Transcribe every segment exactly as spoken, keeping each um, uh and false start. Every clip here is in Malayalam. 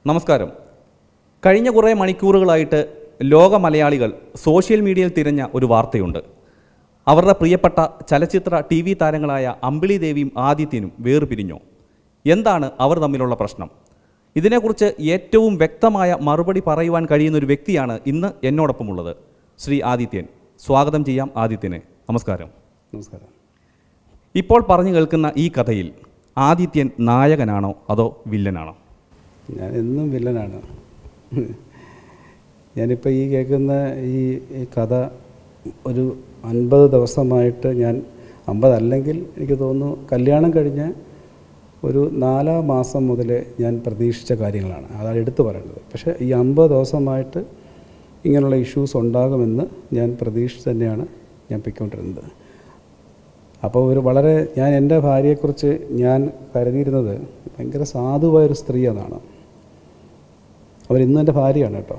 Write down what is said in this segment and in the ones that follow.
നമസ്കാരം. കഴിഞ്ഞ കുറേ മണിക്കൂറുകളായിട്ട് ലോക മലയാളികൾ സോഷ്യൽ മീഡിയയിൽ തിരഞ്ഞ ഒരു വാർത്തയുണ്ട്. അവരുടെ പ്രിയപ്പെട്ട ചലച്ചിത്ര ടി വി താരങ്ങളായ അമ്പിളി ദേവിയും ആദിത്യനും വേർപിരിഞ്ഞോ? എന്താണ് അവർ തമ്മിലുള്ള പ്രശ്നം? ഇതിനെക്കുറിച്ച് ഏറ്റവും വ്യക്തമായ മറുപടി പറയുവാൻ കഴിയുന്ന ഒരു വ്യക്തിയാണ് ഇന്ന് എന്നോടൊപ്പമുള്ളത്. ശ്രീ ആദിത്യൻ. സ്വാഗതം ചെയ്യാം ആദിത്യന്. നമസ്കാരം. നമസ്കാരം. ഇപ്പോൾ പറഞ്ഞു കേൾക്കുന്ന ഈ കഥയിൽ ആദിത്യൻ നായകനാണോ അതോ വില്ലനാണോ? ഞാൻ എന്നും വില്ലനാണ്. ഞാനിപ്പോൾ ഈ കേൾക്കുന്ന ഈ കഥ ഒരു അൻപത് ദിവസമായിട്ട് ഞാൻ അമ്പതല്ലെങ്കിൽ എനിക്ക് തോന്നുന്നു കല്യാണം കഴിഞ്ഞ് ഒരു നാലാം മാസം മുതൽ ഞാൻ പ്രതീക്ഷിച്ച കാര്യങ്ങളാണ്. അതാണ് എടുത്തു പറയേണ്ടത്. പക്ഷേ ഈ അമ്പത് ദിവസമായിട്ട് ഇങ്ങനെയുള്ള ഇഷ്യൂസ് ഉണ്ടാകുമെന്ന് ഞാൻ പ്രതീക്ഷിച്ച് തന്നെയാണ് ഞാൻ പൊയ്ക്കൊണ്ടിരുന്നത്. അപ്പോൾ ഒരു വളരെ ഞാൻ എൻ്റെ ഭാര്യയെക്കുറിച്ച് ഞാൻ കരുതിയിരുന്നത് ഭയങ്കര സാധുവായൊരു സ്ത്രീ എന്നാണ്. അവരിന്നും എൻ്റെ ഭാര്യയാണ് കേട്ടോ.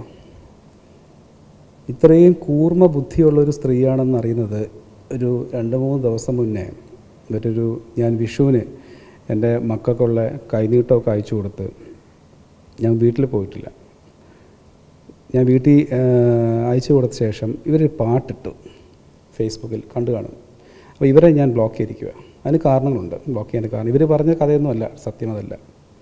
ഇത്രയും കൂർമ്മ ബുദ്ധിയുള്ളൊരു സ്ത്രീയാണെന്ന് അറിയുന്നത് ഒരു രണ്ട് മൂന്ന് ദിവസം മുന്നേ മറ്റൊരു ഞാൻ വിഷുവിന് എൻ്റെ മക്കൾക്കുള്ള കൈനീട്ടമൊക്കെ അയച്ചു കൊടുത്ത് ഞാൻ വീട്ടിൽ പോയിട്ടില്ല. ഞാൻ വീട്ടിൽ അയച്ചു കൊടുത്ത ശേഷം ഇവരൊരു പാട്ടിട്ടു ഫേസ്ബുക്കിൽ കണ്ടു കാണും. അപ്പോൾ ഇവരെ ഞാൻ ബ്ലോക്ക് ചെയ്തിരിക്കുക. അതിന് കാരണങ്ങളുണ്ട്. ബ്ലോക്ക് ചെയ്യാൻ കാരണം ഇവർ പറഞ്ഞ കഥയൊന്നുമല്ല, സത്യം അതല്ല.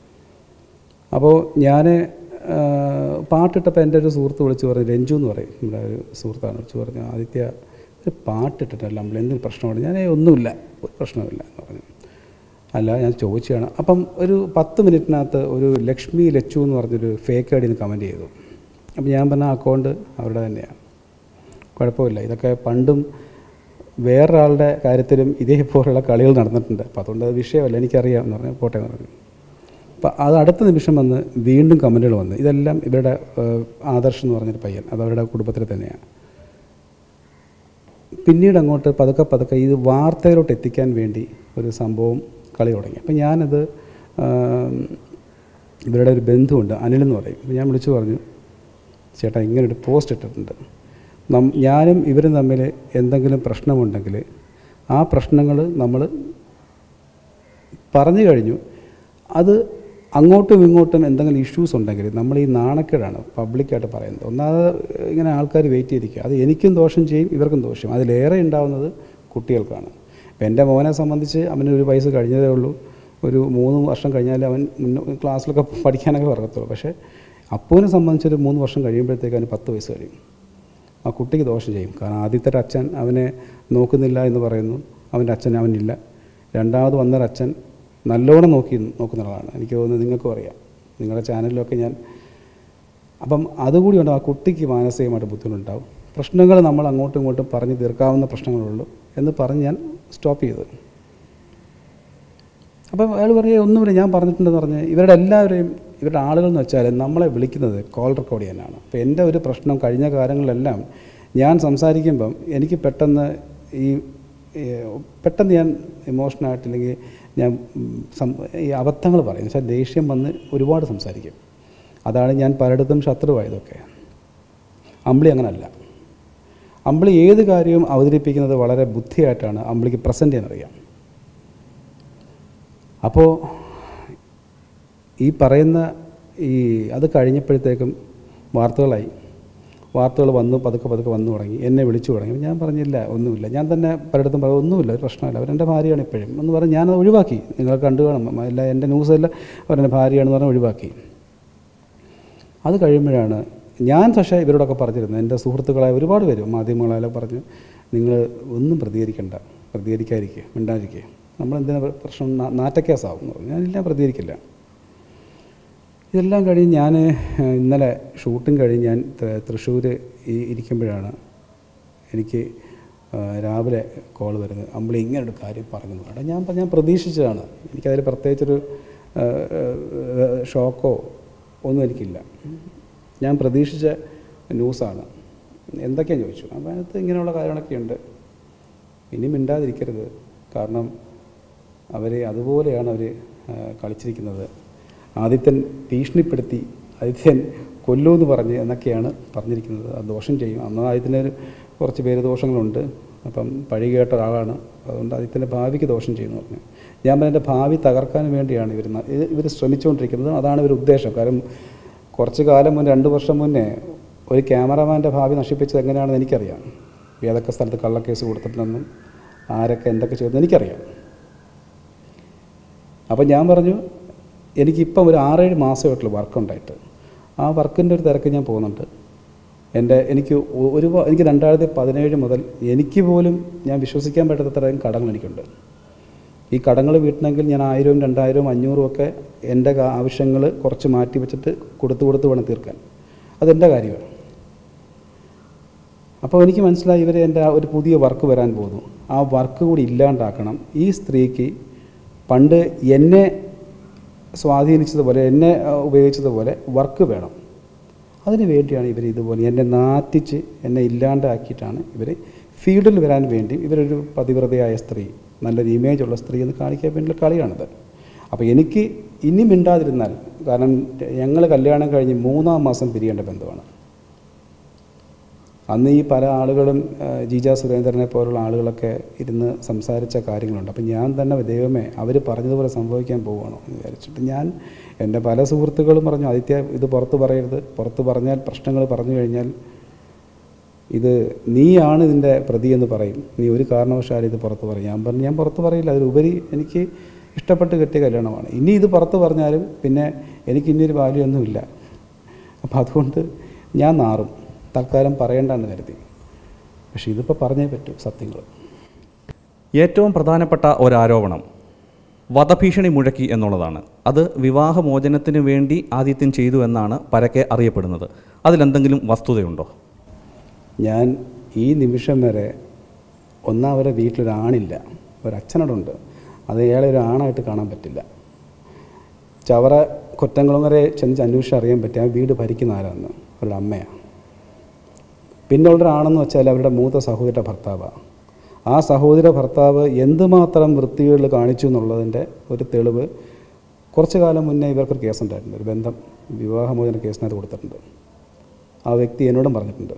അപ്പോൾ ഞാൻ പാട്ടിട്ടപ്പോൾ എൻ്റെ ഒരു സുഹൃത്ത് വിളിച്ച് പറഞ്ഞു, രഞ്ജു എന്ന് പറയും, നമ്മുടെ ഒരു സുഹൃത്താണ്, വിളിച്ച് പറഞ്ഞു, ആദിത്യ ഒരു പാട്ടിട്ടിട്ടല്ല നമ്മൾ എന്തൊരു പ്രശ്നമാണ്? ഞാൻ ഒന്നുമില്ല, ഒരു പ്രശ്നമില്ല എന്ന് പറഞ്ഞു. അല്ല, ഞാൻ ചോദിച്ചതാണ്. അപ്പം ഒരു പത്ത് മിനിറ്റിനകത്ത് ഒരു ലക്ഷ്മി ലച്ചു എന്ന് പറഞ്ഞൊരു ഫേക്ക് ഐ ഡിന്ന് കമൻറ്റ് ചെയ്തു. അപ്പം ഞാൻ പറഞ്ഞ അക്കൗണ്ട് അവരുടെ തന്നെയാണ്, കുഴപ്പമില്ല, ഇതൊക്കെ പണ്ടും വേറൊരാളുടെ കാര്യത്തിലും ഇതേപോലുള്ള കളികൾ നടന്നിട്ടുണ്ട്, അപ്പോൾ അതുകൊണ്ട് അത് വിഷയമല്ല, എനിക്കറിയാം എന്ന് പറഞ്ഞു. പോട്ടെ എന്ന് പറഞ്ഞു. അപ്പോൾ അത് അടുത്ത നിമിഷം വന്ന് വീണ്ടും കമൻറ്റുകൾ വന്ന്, ഇതെല്ലാം ഇവരുടെ ആദർശ് എന്ന് പറഞ്ഞൊരു പയ്യൻ, അത് അവരുടെ കുടുംബത്തിൽ തന്നെയാണ്. പിന്നീട് അങ്ങോട്ട് പതുക്കെ പതുക്കെ ഇത് വാർത്തയിലോട്ട് എത്തിക്കാൻ വേണ്ടി ഒരു സംഭവം കളി തുടങ്ങി. അപ്പം ഞാനത് ഇവരുടെ ഒരു ബന്ധുവുണ്ട്, അനിലെന്ന് പറയും. അപ്പോൾ ഞാൻ വിളിച്ചു പറഞ്ഞു, ചേട്ടാ ഇങ്ങനൊരു പോസ്റ്റ് ഇട്ടിട്ടുണ്ട്, നം ഞാനും ഇവരും തമ്മിൽ എന്തെങ്കിലും പ്രശ്നമുണ്ടെങ്കിൽ ആ പ്രശ്നങ്ങൾ നമ്മൾ പറഞ്ഞു കഴിഞ്ഞു, അത് അങ്ങോട്ടും ഇങ്ങോട്ടും എന്തെങ്കിലും ഇഷ്യൂസ് ഉണ്ടെങ്കിൽ നമ്മൾ ഈ നാണക്കേടാണ് പബ്ലിക്കായിട്ട് പറയുന്നത്. ഒന്നാമത് ഇങ്ങനെ ആൾക്കാർ വെയിറ്റ് ചെയ്തിരിക്കുക, അത് എനിക്കും ദോഷം ചെയ്യും ഇവർക്കും ദോഷം, അതിലേറെ ഉണ്ടാകുന്നത് കുട്ടികൾക്കാണ്. ഇപ്പം എൻ്റെ മോനെ സംബന്ധിച്ച് അവന് ഒരു വയസ്സ് കഴിഞ്ഞതേ ഉള്ളൂ, ഒരു മൂന്ന് വർഷം കഴിഞ്ഞാൽ അവൻ മുന്നേ ക്ലാസ്സിലൊക്കെ പഠിക്കാനൊക്കെ പറയത്തുള്ളൂ. പക്ഷേ അപ്പൂവിനെ സംബന്ധിച്ചൊരു മൂന്ന് വർഷം കഴിയുമ്പോഴത്തേക്ക് അവന് പത്ത് വയസ്സ് കഴിയും. ആ കുട്ടിക്ക് ദോഷം ചെയ്യും. കാരണം ആദ്യത്തെ അച്ഛൻ അവനെ നോക്കുന്നില്ല എന്ന് പറയുന്നു, അവൻ്റെ അച്ഛൻ അവനില്ല. രണ്ടാമത് വന്നൊരച്ഛൻ നല്ലോണം നോക്കി നോക്കുന്ന ആളാണ്. എനിക്ക് തോന്നുന്നത് നിങ്ങൾക്കും അറിയാം, നിങ്ങളുടെ ചാനലിലൊക്കെ ഞാൻ. അപ്പം അതുകൂടി ഉണ്ട്, ആ കുട്ടിക്ക് മാനസികമായിട്ട് ബുദ്ധിമുട്ടുണ്ടാവും. പ്രശ്നങ്ങൾ നമ്മൾ അങ്ങോട്ടും ഇങ്ങോട്ടും പറഞ്ഞ് തീർക്കാവുന്ന പ്രശ്നങ്ങളുള്ളൂ എന്ന് പറഞ്ഞ് ഞാൻ സ്റ്റോപ്പ് ചെയ്തു. അപ്പം അയാൾ പറഞ്ഞ് ഒന്നുമില്ല, ഞാൻ പറഞ്ഞിട്ടുണ്ടെന്ന് പറഞ്ഞ് ഇവരുടെ എല്ലാവരെയും ഇവരുടെ ആളുകൾ എന്ന് വെച്ചാൽ നമ്മളെ വിളിക്കുന്നത് കോൾ റെക്കോർഡ് ചെയ്യാനാണ്. അപ്പോൾ എൻ്റെ ഒരു പ്രശ്നം കഴിഞ്ഞ കാലങ്ങളിലെല്ലാം ഞാൻ സംസാരിക്കുമ്പം എനിക്ക് പെട്ടെന്ന് ഈ പെട്ടെന്ന് ഞാൻ ഇമോഷനായിട്ട് അല്ലെങ്കിൽ ഞാൻ ഈ അബദ്ധങ്ങൾ പറയും, വെച്ചാൽ ദേഷ്യം വന്ന് ഒരുപാട് സംസാരിക്കും. അതാണ് ഞാൻ പലയിടത്തും ശത്രുവായതൊക്കെ. അമ്പിളി അങ്ങനല്ല. അമ്പിളി ഏത് കാര്യവും അവതരിപ്പിക്കുന്നത് വളരെ ബുദ്ധിയായിട്ടാണ് അമ്പിളിക്ക് പ്രസൻറ്റ് ചെയ്യാനറിയാം. അപ്പോൾ ഈ പറയുന്ന ഈ അത് കഴിഞ്ഞപ്പോഴത്തേക്കും വാർത്തകളായി, വാർത്തകൾ വന്നു, പതുക്കെ പതുക്കെ വന്നു തുടങ്ങി, എന്നെ വിളിച്ചു തുടങ്ങി. ഞാൻ പറഞ്ഞില്ല, ഒന്നുമില്ല, ഞാൻ തന്നെ പലയിടത്തും പറയും ഒന്നുമില്ല, ഒരു പ്രശ്നമില്ല, അവരെൻ്റെ ഭാര്യയാണ് ഇപ്പോഴും എന്ന് പറഞ്ഞ് ഞാനത് ഒഴിവാക്കി. നിങ്ങൾ കണ്ടു കാണും, അല്ല എൻ്റെ ന്യൂസല്ല അവരെൻ്റെ ഭാര്യയാണെന്ന് പറഞ്ഞ് ഒഴിവാക്കി. അത് കഴിയുമ്പോഴാണ് ഞാൻ പക്ഷേ ഇവരോടൊക്കെ പറഞ്ഞിരുന്നത്, എൻ്റെ സുഹൃത്തുക്കളായ ഒരുപാട് പേര് മാധ്യമങ്ങളായാലും പറഞ്ഞു, നിങ്ങൾ ഒന്നും പ്രതികരിക്കണ്ട, പ്രതികരിക്കാതിരിക്കുക, മിണ്ടാതിരിക്കുക, നമ്മളെന്തിനാ പ്രശ്നം, നാറ്റക്കേസാവും എന്ന് പറഞ്ഞു. ഞാനില്ല, പ്രതികരിക്കില്ല. ഇതെല്ലാം കഴിഞ്ഞ് ഞാൻ ഇന്നലെ ഷൂട്ടിങ് കഴിഞ്ഞ് ഞാൻ തൃശ്ശൂർ ഇരിക്കുമ്പോഴാണ് എനിക്ക് രാവിലെ കോൾ വരുന്നത്, അമ്പിളി ഇങ്ങനൊരു കാര്യം പറഞ്ഞു പറയാം. ഞാൻ ഞാൻ പ്രതീക്ഷിച്ചതാണ്, എനിക്കതിൽ പ്രത്യേകിച്ചൊരു ഷോക്കോ ഒന്നും എനിക്കില്ല. ഞാൻ പ്രതീക്ഷിച്ച ന്യൂസാണ്. എന്തൊക്കെയാണെന്ന് ചോദിച്ചു. അപ്പോൾ അതിനകത്ത് ഇങ്ങനെയുള്ള കാര്യങ്ങളൊക്കെ ഉണ്ട്. ഇനി മിണ്ടാതിരിക്കരുത്, കാരണം അവർ അതുപോലെയാണ് അവർ കളിച്ചിരിക്കുന്നത്. ആദിത്യൻ ഭീഷണിപ്പെടുത്തി, ആദിത്യൻ കൊല്ലുമെന്ന് പറഞ്ഞ് എന്നൊക്കെയാണ് പറഞ്ഞിരിക്കുന്നത്. അത് ദോഷം ചെയ്യും. അന്ന് ആദിത്യന് കുറച്ച് പേര് ദോഷങ്ങളുണ്ട്, അപ്പം പഴി കേട്ട ഒരാളാണ്, അതുകൊണ്ട് ആദിത്യൻ്റെ ഭാവിക്ക് ദോഷം ചെയ്യുമെന്ന് പറഞ്ഞു. ഞാൻ പറഞ്ഞ എൻ്റെ ഭാവി തകർക്കാൻ വേണ്ടിയാണ് ഇവർ ഇവർ ശ്രമിച്ചുകൊണ്ടിരിക്കുന്നത്. അതാണ് ഇവർ ഉദ്ദേശം. കാരണം കുറച്ച് കാലം മുന്നേ രണ്ട് വർഷം മുന്നേ ഒരു ക്യാമറമാൻ്റെ ഭാവി നശിപ്പിച്ചത് എങ്ങനെയാണെന്ന് എനിക്കറിയാം. ഏതൊക്കെ സ്ഥലത്ത് കള്ളക്കേസ് കൊടുത്തിട്ടുണ്ടെന്നും ആരൊക്കെ എന്തൊക്കെ ചെയ്തെന്ന് എനിക്കറിയാം. അപ്പോൾ ഞാൻ പറഞ്ഞു, എനിക്കിപ്പം ഒരു ആറേഴ് മാസമായിട്ടുള്ള വർക്കുണ്ടായിട്ട് ആ വർക്കിൻ്റെ ഒരു തിരക്ക് ഞാൻ പോകുന്നുണ്ട്. എൻ്റെ എനിക്ക് ഒരു എനിക്ക് രണ്ടായിരത്തി പതിനേഴ് മുതൽ എനിക്ക് പോലും ഞാൻ വിശ്വസിക്കാൻ പറ്റാത്തത്രയും കടങ്ങൾ എനിക്കുണ്ട്. ഈ കടങ്ങൾ വീട്ടണമെങ്കിൽ ഞാൻ ആയിരവും രണ്ടായിരവും അഞ്ഞൂറും ഒക്കെ എൻ്റെ ആവശ്യങ്ങൾ കുറച്ച് മാറ്റി വെച്ചിട്ട് കൊടുത്ത് കൊടുത്ത് വേണം തീർക്കാൻ. അതെൻ്റെ കാര്യമാണ്. അപ്പോൾ എനിക്ക് മനസ്സിലായി ഇവർ എൻ്റെ ഒരു പുതിയ വർക്ക് വരാൻ പോകുന്നു. ആ വർക്ക് കൂടി ഇല്ലാണ്ടാക്കണം. ഈ സ്ത്രീക്ക് പണ്ട് എന്നെ സ്വാധീനിച്ചതുപോലെ എന്നെ ഉപയോഗിച്ചതുപോലെ വർക്ക് വേണം. അതിന് വേണ്ടിയാണ് ഇവർ ഇതുപോലെ എന്നെ നാറ്റിച്ച് എന്നെ ഇല്ലാണ്ടാക്കിയിട്ടാണ് ഇവർ ഫീൽഡിൽ വരാൻ വേണ്ടി ഇവരൊരു പതിവ്രതയായ സ്ത്രീ, നല്ലൊരു ഇമേജുള്ള സ്ത്രീ എന്ന് കാണിക്കാൻ വേണ്ടിയുള്ള കളിയാണിത്. അപ്പോൾ എനിക്ക് ഇനി മിണ്ടാതിരുന്നാൽ, കാരണം ഞങ്ങൾ കല്യാണം കഴിഞ്ഞ് മൂന്നാം മാസം പിരിയേണ്ട ബന്ധമാണ്. അന്ന് ഈ പല ആളുകളും ജീജ സുരേന്ദ്രനെ പോലുള്ള ആളുകളൊക്കെ ഇരുന്ന് സംസാരിച്ച കാര്യങ്ങളുണ്ട്. അപ്പം ഞാൻ തന്നെ ദൈവമേ അവർ പറഞ്ഞതുപോലെ സംഭവിക്കാൻ പോവുകയാണോ എന്ന് വിചാരിച്ചിട്ട് ഞാൻ എൻ്റെ പല സുഹൃത്തുക്കളും പറഞ്ഞു, ആദിത്യ ഇത് പുറത്ത് പറയരുത്, പുറത്ത് പറഞ്ഞാൽ പ്രശ്നങ്ങൾ പറഞ്ഞു കഴിഞ്ഞാൽ ഇത് നീയാണ് ഇതിൻ്റെ പ്രതി എന്ന് പറയും, നീ ഒരു കാരണവശാലും ഇത് പുറത്ത് പറയും. ഞാൻ പറഞ്ഞു ഞാൻ പുറത്ത് പറയില്ല, അതിലുപരി എനിക്ക് ഇഷ്ടപ്പെട്ട് കെട്ടിയ കല്യാണമാണ്. ഇനി ഇത് പുറത്ത് പറഞ്ഞാലും പിന്നെ എനിക്ക് ഇനിയൊരു വാല്യൂ ഒന്നുമില്ല. അപ്പോൾ അതുകൊണ്ട് ഞാൻ നാറും, തൽക്കാലം പറയേണ്ടെന്ന് കരുതി. പക്ഷേ ഇതിപ്പോൾ പറഞ്ഞേ പറ്റൂ സത്യങ്ങൾ. ഏറ്റവും പ്രധാനപ്പെട്ട ഒരാരോപണം വധഭീഷണി മുഴക്കി എന്നുള്ളതാണ്. അത് വിവാഹമോചനത്തിന് വേണ്ടി ആദിത്യൻ ചെയ്തു എന്നാണ് പരക്കെ അറിയപ്പെടുന്നത്. അതിലെന്തെങ്കിലും വസ്തുതയുണ്ടോ? ഞാൻ ഈ നിമിഷം വരെ ഒന്നാവരെ വീട്ടിലൊരാണില്ല, ഒരച്ഛനോടുണ്ട്. അത് അയാളെ ഒരു ആണായിട്ട് കാണാൻ പറ്റില്ല. ചവറ കൊറ്റംകുളങ്ങരെ ചെന്ന് അന്വേഷിച്ച് അറിയാൻ പറ്റും ആ വീട് ഭരിക്കുന്ന ആരാന്ന്, അവരുടെ അമ്മയാണ്. പിന്നെ ഉള്ളൊരാണെന്ന് വെച്ചാൽ അവരുടെ മൂത്ത സഹോദരിയുടെ ഭർത്താവാണ്. ആ സഹോദര ഭർത്താവ് എന്തുമാത്രം വൃത്തികേട് കാണിച്ചു എന്നുള്ളതിൻ്റെ ഒരു തെളിവ് കുറച്ച് കാലം മുന്നേ ഇവർക്കൊരു കേസുണ്ടായിട്ടുണ്ട്. ഒരു ബന്ധം വിവാഹമോചന കേസിനകത്ത് കൊടുത്തിട്ടുണ്ട്. ആ വ്യക്തി എന്നോടും പറഞ്ഞിട്ടുണ്ട്.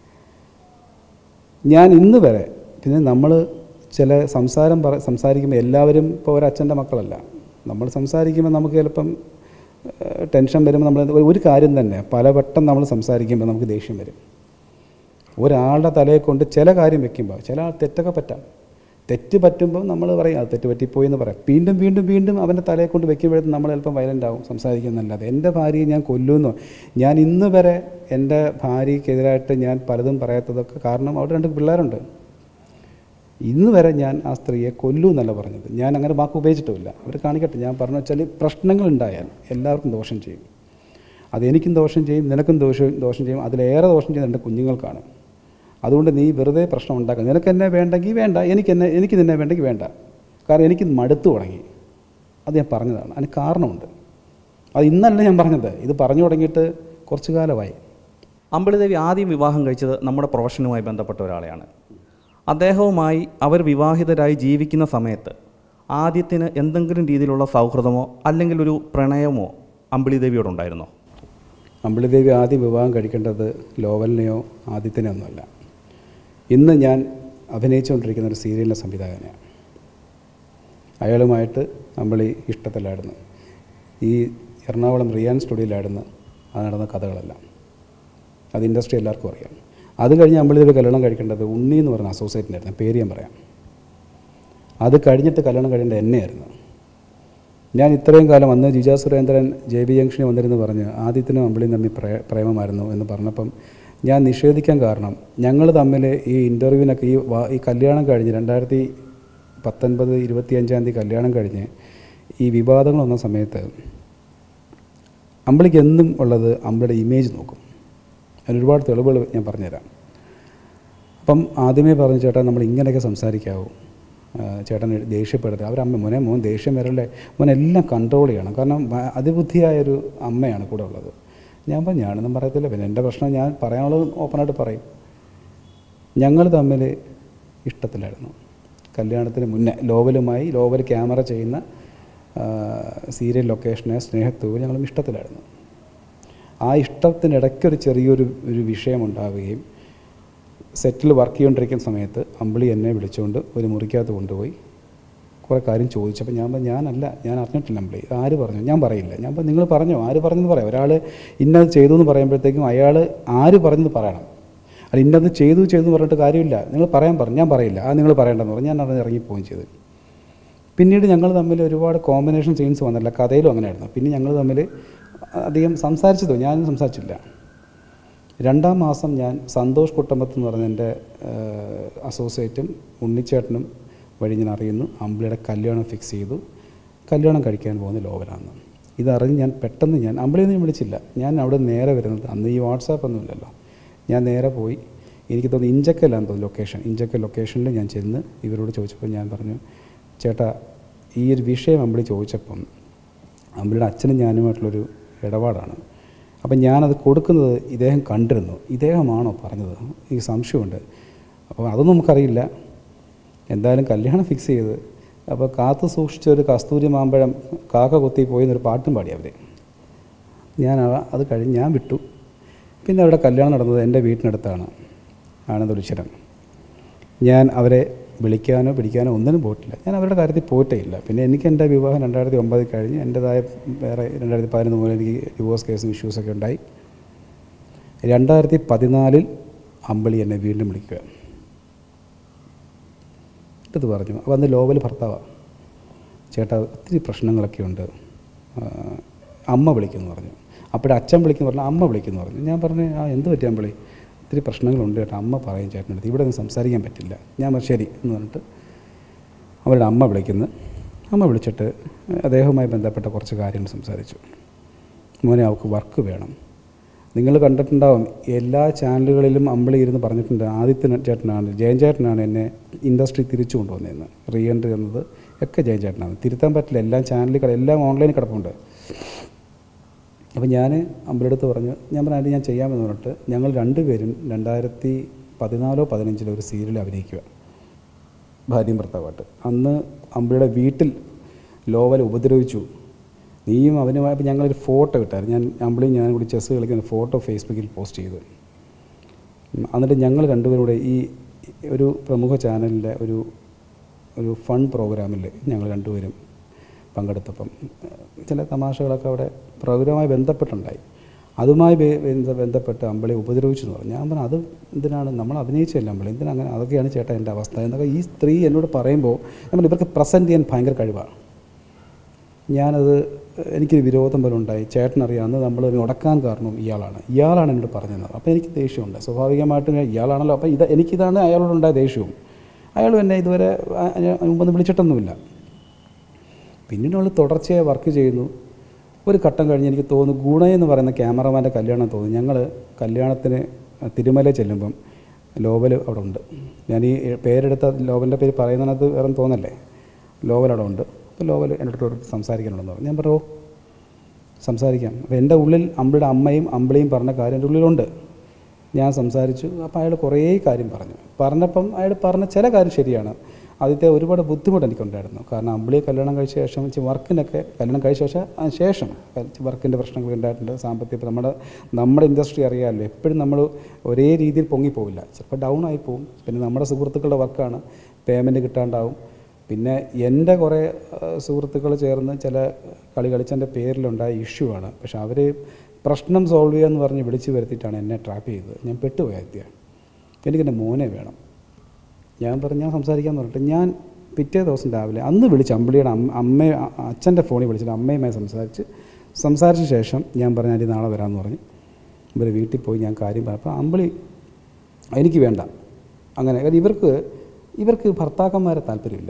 ഞാൻ ഇന്ന് വരെ പിന്നെ നമ്മൾ ചില സംസാരം പറ സംസാരിക്കുമ്പോൾ എല്ലാവരും ഇപ്പോൾ ഒരച്ഛൻ്റെ മക്കളല്ല. നമ്മൾ സംസാരിക്കുമ്പോൾ നമുക്ക് ചിലപ്പം ടെൻഷൻ വരുമ്പോൾ നമ്മൾ ഒരു കാര്യം തന്നെ പലവട്ടം നമ്മൾ സംസാരിക്കുമ്പോൾ നമുക്ക് ദേഷ്യം വരും. ഒരാളുടെ തലയെ കൊണ്ട് ചില കാര്യം വെക്കുമ്പോൾ ചില ആൾ തെറ്റൊക്കെ പറ്റാം. തെറ്റ് പറ്റുമ്പോൾ നമ്മൾ പറയും അത് തെറ്റ് പറ്റിപ്പോയി എന്ന് പറയാം. വീണ്ടും വീണ്ടും വീണ്ടും അവൻ്റെ തലയെ കൊണ്ട് വെക്കുമ്പോഴത്തേക്കും നമ്മൾ ചിലപ്പം വയലൻ്റ് ആവും സംസാരിക്കുന്നതല്ലാതെ. എൻ്റെ ഭാര്യയെ ഞാൻ കൊല്ലുമെന്നോ, ഞാൻ ഇന്ന് വരെ എൻ്റെ ഭാര്യയ്ക്കെതിരായിട്ട് ഞാൻ പലതും പറയാത്തതൊക്കെ കാരണം അവിടെ രണ്ട് പിള്ളേരുണ്ട്. ഇന്ന് വരെ ഞാൻ ആ സ്ത്രീയെ കൊല്ലൂ എന്നല്ല പറഞ്ഞത്. ഞാൻ അങ്ങനെ വാക്ക് ഉപയോഗിച്ചിട്ടുമില്ല. അവർ കാണിക്കട്ടെ. ഞാൻ പറഞ്ഞു വെച്ചാൽ പ്രശ്നങ്ങളുണ്ടായാൽ എല്ലാവർക്കും ദോഷം ചെയ്യും. അതെനിക്കും ദോഷം ചെയ്യും, നിനക്കും ദോഷം ദോഷം ചെയ്യും. അതിലേറെ ദോഷം ചെയ്യുന്നത് എൻ്റെ കുഞ്ഞുങ്ങൾക്കാണ്. അതുകൊണ്ട് നീ വെറുതെ പ്രശ്നം ഉണ്ടാക്കുക. നിനക്ക് എന്നെ വേണ്ടെങ്കിൽ വേണ്ട, എനിക്ക് എന്നെ എനിക്ക് നിന്നെ വേണ്ടെങ്കിൽ വേണ്ട. കാരണം എനിക്ക് മടുത്തു തുടങ്ങി. അത് ഞാൻ പറഞ്ഞതാണ്. അതിന് കാരണമുണ്ട്. അത് ഇന്നല്ല ഞാൻ പറഞ്ഞത്, ഇത് പറഞ്ഞു തുടങ്ങിയിട്ട് കുറച്ച് കാലമായി. അമ്പിളിദേവി ആദ്യം വിവാഹം കഴിച്ചത് നമ്മുടെ പ്രൊഫഷനുമായി ബന്ധപ്പെട്ട ഒരാളെയാണ്. അദ്ദേഹവുമായി അവർ വിവാഹിതരായി ജീവിക്കുന്ന സമയത്ത് ആദ്യത്തിന് എന്തെങ്കിലും രീതിയിലുള്ള സൗഹൃദമോ അല്ലെങ്കിൽ ഒരു പ്രണയമോ അമ്പിളിദേവിയോടുണ്ടായിരുന്നോ? അമ്പിളിദേവി ആദ്യം വിവാഹം കഴിക്കേണ്ടത് ലോവലിനെയോ ആദിത്യനെയോ ഒന്നുമല്ല. ഇന്ന് ഞാൻ അഭിനയിച്ചുകൊണ്ടിരിക്കുന്ന ഒരു സീരിയലിൻ്റെ സംവിധായകനെയാണ്. അയാളുമായിട്ട് അമ്പിളി ഇഷ്ടത്തിലായിരുന്നു. ഈ എറണാകുളം റിയാൻ സ്റ്റുഡിയോയിലായിരുന്നു അത് നടന്ന കഥകളെല്ലാം. അത് ഇൻഡസ്ട്രി എല്ലാവർക്കും അറിയാം. അത് കഴിഞ്ഞ് അമ്പിളിദേവി കല്യാണം കഴിക്കേണ്ടത് ഉണ്ണി എന്ന് പറഞ്ഞ അസോസിയേറ്റിനായിരുന്നു. പേര് ഞാൻ പറയാം. അത് കഴിഞ്ഞിട്ട് കല്യാണം കഴിയേണ്ടത് എന്നെയായിരുന്നു. ഞാൻ ഇത്രയും കാലം അന്ന് ജിജ സുരേന്ദ്രൻ ജെ ബി ജംഗ്ഷനിൽ വന്നിരുന്നു പറഞ്ഞ് ആദിത്യനും അമ്പിളിയും തമ്മിൽ പ്രേ പ്രേമമായിരുന്നു എന്ന് പറഞ്ഞപ്പം ഞാൻ നിഷേധിക്കാൻ കാരണം ഞങ്ങൾ തമ്മിൽ ഈ ഇൻ്റർവ്യൂവിനൊക്കെ ഈ ഈ കല്യാണം കഴിഞ്ഞ് രണ്ടായിരത്തി പത്തൊൻപത് ഇരുപത്തിയഞ്ചാം തീയതി കല്യാണം കഴിഞ്ഞ് ഈ വിവാദങ്ങൾ വന്ന സമയത്ത് അമ്പിളിക്ക് എന്നും ഉള്ളത് അമ്പിളിയുടെ ഇമേജ് നോക്കും. അതിന് ഒരുപാട് തെളിവുകൾ ഞാൻ പറഞ്ഞുതരാം. അപ്പം ആദ്യമേ പറഞ്ഞു, ചേട്ടാ നമ്മൾ ഇങ്ങനെയൊക്കെ സംസാരിക്കാവൂ, ചേട്ടൻ ദേഷ്യപ്പെടുത്തുക. അവരമ്മ മോനെ മോൻ ദേഷ്യം വരല്ലേ, മോൻ എല്ലാം കൺട്രോൾ ചെയ്യണം. കാരണം അതിബുദ്ധിയായൊരു അമ്മയാണ് കൂടെ ഉള്ളത്. ഞാൻ പറഞ്ഞു ഞാനൊന്നും പറയത്തില്ല, പിന്നെ എൻ്റെ പ്രശ്നം ഞാൻ പറയാനുള്ളത് ഓപ്പണായിട്ട് പറയും. ഞങ്ങൾ തമ്മിൽ ഇഷ്ടത്തിലായിരുന്നു കല്യാണത്തിന് മുന്നേ. ലോവലുമായി ലോവൽ ക്യാമറ ചെയ്യുന്ന സീരിയൽ ലൊക്കേഷനെ സ്നേഹത്തൂവ് ഞങ്ങളും ഇഷ്ടത്തിലായിരുന്നു. ആ ഇഷ്ടത്തിനിടയ്ക്കൊരു ചെറിയൊരു ഒരു വിഷയമുണ്ടാവുകയും സെറ്റിൽ വർക്ക് ചെയ്തുകൊണ്ടിരിക്കുന്ന സമയത്ത് അമ്പിളി എന്നെ വിളിച്ചുകൊണ്ട് ഒരു മുറിക്കകത്ത് കൊണ്ടുപോയി കുറേ കാര്യം ചോദിച്ചപ്പോൾ ഞാൻ പറഞ്ഞു ഞാനല്ല, ഞാൻ അറിഞ്ഞിട്ടില്ല അമ്പിളി, ആര് പറഞ്ഞു, ഞാൻ പറയില്ല. ഞാൻ പറഞ്ഞു നിങ്ങൾ പറഞ്ഞോ, ആര് പറഞ്ഞെന്ന് പറയാം. ഒരാൾ ഇന്നത് ചെയ്തു എന്ന് പറയുമ്പോഴത്തേക്കും അയാൾ ആര് പറഞ്ഞെന്ന് പറയണം. അത് ഇന്നത് ചെയ്തു ചെയ്തു എന്ന് പറഞ്ഞിട്ട് കാര്യമില്ല. നിങ്ങൾ പറയാൻ പറഞ്ഞു, ഞാൻ പറയില്ല, ആ നിങ്ങൾ പറയേണ്ടെന്ന് പറഞ്ഞു. ഞാൻ അവിടെ ഇറങ്ങിപ്പോവുകയും ചെയ്തു. പിന്നീട് ഞങ്ങൾ തമ്മിൽ ഒരുപാട് കോമ്പിനേഷൻ സീൻസ് വന്നില്ല, കഥയിലും അങ്ങനെയായിരുന്നു. പിന്നെ ഞങ്ങൾ തമ്മിൽ അധികം സംസാരിച്ചതോ, ഞാനും സംസാരിച്ചില്ല. രണ്ടാം മാസം ഞാൻ സന്തോഷ് കുട്ടമ്പത്ത് എന്ന് പറഞ്ഞ എൻ്റെ അസോസിയേറ്റും ഉണ്ണിച്ചേട്ടനും വഴി ഞാൻ അറിയുന്നു അമ്പിളിയുടെ കല്യാണം ഫിക്സ് ചെയ്തു, കല്യാണം കഴിക്കാൻ പോകുന്ന ലോവലാണെന്ന്. ഇതറിഞ്ഞ് ഞാൻ പെട്ടെന്ന് ഞാൻ അമ്പിളിയൊന്നും വിളിച്ചില്ല. ഞാൻ അവിടെ നേരെ വരുന്നത്, അന്ന് ഈ വാട്സാപ്പ് ഒന്നും ഇല്ലല്ലോ. ഞാൻ നേരെ പോയി, എനിക്ക് തോന്നുന്നു ഇഞ്ചക്കല്ലാന്ന് തോന്നുന്നു ലൊക്കേഷൻ, ഇഞ്ചക്കൽ ലൊക്കേഷനിൽ ഞാൻ ചെന്ന് ഇവരോട് ചോദിച്ചപ്പോൾ ഞാൻ പറഞ്ഞു, ചേട്ടാ ഈ ഒരു വിഷയം അമ്പിളി ചോദിച്ചപ്പം അമ്പിളിയുടെ അച്ഛനും ഞാനുമായിട്ടുള്ളൊരു ഇടപാടാണ്. അപ്പം ഞാനത് കൊടുക്കുന്നത് ഇദ്ദേഹം കണ്ടിരുന്നു, ഇദ്ദേഹമാണോ പറഞ്ഞത്, എനിക്ക് സംശയമുണ്ട്. അപ്പോൾ അതൊന്നും നമുക്കറിയില്ല. എന്തായാലും കല്യാണം ഫിക്സ് ചെയ്ത് അപ്പോൾ കാത്തു സൂക്ഷിച്ച ഒരു കസ്തൂരി മാമ്പഴം കാക്ക കൊത്തി പോയി എന്നൊരു പാട്ടും പാടി അവർ. ഞാൻ അത് കഴിഞ്ഞ് ഞാൻ വിട്ടു. പിന്നെ അവിടെ കല്യാണം നടന്നത് എൻ്റെ വീട്ടിനടുത്താണ്, ആനന്ദുളിച്ചരം. ഞാൻ അവരെ വിളിക്കാനോ പിടിക്കാനോ ഒന്നിനും പോയിട്ടില്ല. ഞാൻ അവരുടെ കാര്യത്തിൽ പോയിട്ടേ ഇല്ല. പിന്നെ എനിക്ക് എൻ്റെ വിവാഹം രണ്ടായിരത്തി ഒമ്പതിൽ കഴിഞ്ഞ് എൻ്റേതായ വേറെ രണ്ടായിരത്തി പതിനൊന്ന് മുതൽ എനിക്ക് ഡിവോഴ്സ് കേസും ഇഷ്യൂസൊക്കെ ഉണ്ടായി. രണ്ടായിരത്തി പതിനാലിൽ അമ്പിളി എന്നെ വീണ്ടും വിളിക്കുക. ഇത് പറഞ്ഞു. അപ്പോൾ അന്ന് ലോവൽ ഭർത്താവാണ്. ചേട്ടാ ഒത്തിരി പ്രശ്നങ്ങളൊക്കെ ഉണ്ട്, അമ്മ വിളിക്കുമെന്ന് പറഞ്ഞു. അപ്പോഴേ അച്ഛൻ വിളിക്കുന്നു പറഞ്ഞു, അമ്മ വിളിക്കുമെന്ന് പറഞ്ഞു. ഞാൻ പറഞ്ഞു ആ എന്ത് പറ്റി അമ്പിളി, ഒത്തിരി പ്രശ്നങ്ങളുണ്ട് ചേട്ടാ, അമ്മ പറയും ചേട്ടനടുത്ത്, ഇവിടെ ഒന്നും സംസാരിക്കാൻ പറ്റില്ല. ഞാൻ ശരി എന്ന് പറഞ്ഞിട്ട് അവരുടെ അമ്മ വിളിക്കുന്നു. അമ്മ വിളിച്ചിട്ട് അദ്ദേഹവുമായി ബന്ധപ്പെട്ട കുറച്ച് കാര്യങ്ങൾ സംസാരിച്ചു. മോനെ അവൾക്ക് വർക്ക് വേണം. നിങ്ങൾ കണ്ടിട്ടുണ്ടാവും എല്ലാ ചാനലുകളിലും അമ്പിളി ഇരുന്ന് പറഞ്ഞിട്ടുണ്ട്, ആദിത്യ ചേട്ടനാണ്, ജയൻ ചേട്ടനാണ് എന്നെ ഇൻഡസ്ട്രി തിരിച്ചു കൊണ്ടുവന്നതെന്ന്. റീ എൻട്രി എന്നത് ഒക്കെ ജയൻ ചേട്ടനാണ്. തിരുത്താൻ പറ്റില്ല, എല്ലാ ചാനലുകൾ എല്ലാം ഓൺലൈനിൽ കിടപ്പുണ്ട്. അപ്പോൾ ഞാൻ അമ്പിളിയെടുത്ത് പറഞ്ഞു, ഞാൻ പറഞ്ഞാൽ ഞാൻ ചെയ്യാമെന്ന് പറഞ്ഞിട്ട് ഞങ്ങൾ രണ്ടുപേരും രണ്ടായിരത്തി പതിനാലോ പതിനഞ്ചിലോ ഒരു സീരിയൽ അഭിനയിക്കുക, ഭാര്യയും ഭർത്താവായിട്ട്. അന്ന് അമ്പിളിയുടെ വീട്ടിൽ ലോവൽ ഉപദ്രവിച്ചു. നീയും അവനുമായപ്പോൾ ഞങ്ങളൊരു ഫോട്ടോ ഇട്ടായിരുന്നു. ഞാൻ അമ്പിളിയും ഞാനും കൂടി ചെസ്സ് കളിക്കുന്ന ഫോട്ടോ ഫേസ്ബുക്കിൽ പോസ്റ്റ് ചെയ്തു. എന്നിട്ട് ഞങ്ങൾ രണ്ടുപേരും കൂടെ ഈ ഒരു പ്രമുഖ ചാനലിൻ്റെ ഒരു ഒരു ഫൺ പ്രോഗ്രാമിൽ ഞങ്ങൾ രണ്ടുപേരും പങ്കെടുത്തപ്പം ചില തമാശകളൊക്കെ അവിടെ പ്രോഗ്രാമായി ബന്ധപ്പെട്ടുണ്ടായി. അതുമായി ബന്ധപ്പെട്ട് അമ്പിളി ഉപദ്രവിച്ചു എന്ന് പറഞ്ഞു. ഞാൻ പറഞ്ഞു അത് എന്തിനാണ്, നമ്മൾ അഭിനയിച്ചല്ല അമ്പിളി, എന്തിനാ അങ്ങനെ, അതൊക്കെയാണ് ചേട്ടാ എൻ്റെ അവസ്ഥ എന്നൊക്കെ ഈ സ്ത്രീ എന്നോട് പറയുമ്പോൾ നമ്മൾ ഇവർക്ക് പ്രസൻറ്റ് ചെയ്യാൻ ഭയങ്കര കഴിവാണ്. ഞാനത് എനിക്കൊരു വിരോധം പോലെ ഉണ്ടായി. ചേട്ടനറിയാം അന്ന് നമ്മൾ ഉടക്കാൻ കാരണം ഇയാളാണ് ഇയാളാണ് എന്നോട് പറഞ്ഞത്. അപ്പോൾ എനിക്ക് ദേഷ്യമുണ്ട് സ്വാഭാവികമായിട്ടും, ഇയാളാണല്ലോ. അപ്പോൾ ഇത് എനിക്കിതാണ് അയാളോടുണ്ടായ ദേഷ്യവും. അയാളും എന്നെ ഇതുവരെ മുമ്പൊന്നും വിളിച്ചിട്ടൊന്നുമില്ല. പിന്നീട് അവൾ തുടർച്ചയായി വർക്ക് ചെയ്യുന്നു. ഒരു ഘട്ടം കഴിഞ്ഞ് എനിക്ക് തോന്നുന്നു ഗുണ എന്ന് പറയുന്ന ക്യാമറമാൻ്റെ കല്യാണം തോന്നുന്നു. ഞങ്ങൾ കല്യാണത്തിന് തിരുമല ചെല്ലുമ്പം ലോവൽ അവിടെ ഉണ്ട്. ഞാൻ ഈ പേരെടുത്ത ലോവലിൻ്റെ പേര് പറയുന്നതിനകത്ത് വേറെ തോന്നല്ലേ, ലോവൽ അവിടെ ഉണ്ട്. അപ്പോൾ ലോവൽ എൻ്റെ അടുത്തോട് സംസാരിക്കാനുണ്ടെന്ന് പറഞ്ഞു. ഞാൻ പറഞ്ഞു സംസാരിക്കാം. അപ്പോൾ എൻ്റെ ഉള്ളിൽ അമ്പിളിയുടെ അമ്മയും അമ്പിളിയും പറഞ്ഞ കാര്യം എൻ്റെ ഉള്ളിലുണ്ട്. ഞാൻ സംസാരിച്ചു. അപ്പോൾ അയാൾ കുറേ കാര്യം പറഞ്ഞു. പറഞ്ഞപ്പം അയാൾ പറഞ്ഞ ചില കാര്യം ശരിയാണ്. ആദ്യത്തെ ഒരുപാട് ബുദ്ധിമുട്ട് എനിക്കുണ്ടായിരുന്നു. കാരണം അമ്പിളിയെ കല്യാണം കഴിച്ച ശേഷം വർക്കിനൊക്കെ കല്യാണം കഴിച്ച ശേഷം ശേഷം വർക്കിൻ്റെ പ്രശ്നങ്ങൾ ഉണ്ടായിട്ടുണ്ട്. സാമ്പത്തിക നമ്മുടെ നമ്മുടെ ഇൻഡസ്ട്രി അറിയാമല്ലോ, എപ്പോഴും നമ്മൾ ഒരേ രീതിയിൽ പൊങ്ങിപ്പോവില്ല, ചിലപ്പോൾ ഡൗൺ ആയി പോകും. പിന്നെ നമ്മുടെ സുഹൃത്തുക്കളുടെ വർക്കാണ്, പേയ്മെൻറ്റ് കിട്ടാണ്ടാവും. പിന്നെ എൻ്റെ കുറേ സുഹൃത്തുക്കൾ ചേർന്ന് ചില കളി കളിച്ചതിൻ്റെ പേരിലുണ്ടായ ഇഷ്യൂ ആണ്. പക്ഷെ അവർ പ്രശ്നം സോൾവ് ചെയ്യാമെന്ന് പറഞ്ഞ് വിളിച്ച് വരുത്തിയിട്ടാണ് എന്നെ ട്രാപ്പ് ചെയ്തത്. ഞാൻ പെട്ടുപോയ എത്തിയ എനിക്കെൻ്റെ മോനെ വേണം. ഞാൻ പറഞ്ഞു ഞാൻ സംസാരിക്കാമെന്ന് പറഞ്ഞിട്ട് ഞാൻ പിറ്റേ ദിവസം രാവിലെ അന്ന് വിളിച്ച് അമ്പിളിയുടെ അമ്മ അമ്മ അച്ഛൻ്റെ ഫോണിൽ വിളിച്ചിട്ട് അമ്മയുമായി സംസാരിച്ച് സംസാരിച്ച ശേഷം ഞാൻ പറഞ്ഞു അടി നാളെ വരാമെന്ന് പറഞ്ഞ് ഇവർ വീട്ടിൽ പോയി ഞാൻ കാര്യം പറഞ്ഞപ്പോൾ അമ്പിളി എനിക്ക് വേണ്ട അങ്ങനെ. കാരണം ഇവർക്ക് ഇവർക്ക് ഭർത്താക്കന്മാരെ താല്പര്യമില്ല,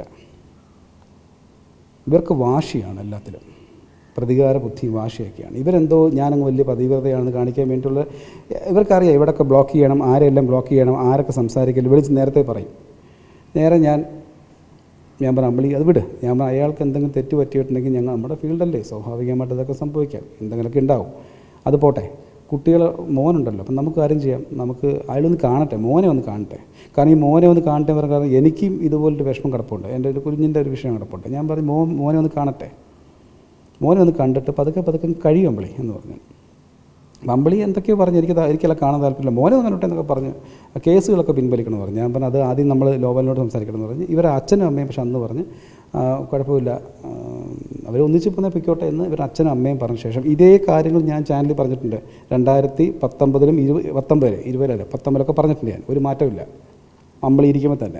ഇവർക്ക് വാശിയാണ് എല്ലാത്തിലും, പ്രതികാര ബുദ്ധി വാശിയൊക്കെയാണ്. ഇവരെന്തോ ഞാനങ്ങ് വലിയ പതിവ്രതയാണെന്ന് കാണിക്കാൻ വേണ്ടിയിട്ടുള്ള ഇവർക്കറിയാം ഇവിടെയൊക്കെ ബ്ലോക്ക് ചെയ്യണം, ആരെല്ലാം ബ്ലോക്ക് ചെയ്യണം, ആരൊക്കെ സംസാരിക്കില്ല വിളിച്ച് നേരത്തെ പറയും. നേരെ ഞാൻ ഞാൻ പറഞ്ഞ അമ്പിളി അത് വിട്. ഞാൻ പറഞ്ഞ അയാൾക്ക് എന്തെങ്കിലും തെറ്റ് പറ്റിയിട്ടുണ്ടെങ്കിൽ ഞങ്ങൾ നമ്മുടെ ഫീൽഡല്ലേ, സ്വാഭാവികമായിട്ട് ഇതൊക്കെ സംഭവിക്കാം, എന്തെങ്കിലുമൊക്കെ ഉണ്ടാവും, അത് പോട്ടെ. കുട്ടികൾ മോനുണ്ടല്ലോ, അപ്പം നമുക്ക് കാര്യം ചെയ്യാം, നമുക്ക് അയാളൊന്ന് കാണട്ടെ, മോനെ ഒന്ന് കാണട്ടെ. കാരണം ഈ മോനെ ഒന്ന് കാണട്ടെ പറഞ്ഞ കാരണം എനിക്കും ഇതുപോലൊരു വിഷമം കിടപ്പുണ്ട്, എൻ്റെ ഒരു കുഞ്ഞിൻ്റെ ഒരു വിഷയം കിടപ്പുണ്ട്. ഞാൻ പറഞ്ഞു മോ മോനെ ഒന്ന് കാണട്ടെ, മോനെ ഒന്ന് കണ്ടിട്ട് പതുക്കെ പതുക്കെ കഴിയും അമ്പിളി എന്ന് പറഞ്ഞു. അമ്പിളി എന്തൊക്കെയോ പറഞ്ഞു, എനിക്ക് എനിക്കെല്ലാം കാണാൻ താല്പര്യമില്ല, മോനെ ഒന്ന് കണ്ടിട്ട് എന്നൊക്കെ പറഞ്ഞ് കേസുകളൊക്കെ പിൻവലിക്കണമെന്ന് പറഞ്ഞു. ഞാൻ പറഞ്ഞു അത് ആദ്യം നമ്മൾ ലോവലിനോട് സംസാരിക്കണം എന്ന് പറഞ്ഞ് ഇവരെ അച്ഛനും അമ്മയും പക്ഷെ അന്ന് പറഞ്ഞ് കുഴപ്പമില്ല, അവർ ഒന്നിച്ച് പോകുന്ന പൊയ്ക്കോട്ടെ എന്ന് ഇവർ അച്ഛനും അമ്മയും പറഞ്ഞ ശേഷം ഇതേ കാര്യങ്ങൾ ഞാൻ ചാനലിൽ പറഞ്ഞിട്ടുണ്ട്. രണ്ടായിരത്തി പത്തൊമ്പതിലും ഇരുപത് പത്തൊമ്പതിൽ ഇരുപതിലല്ല പത്തൊമ്പതിലൊക്കെ പറഞ്ഞിട്ടുണ്ട് ഞാൻ. ഒരു മാറ്റമില്ല, അമ്പിളി ഇരിക്കുമ്പോൾ തന്നെ.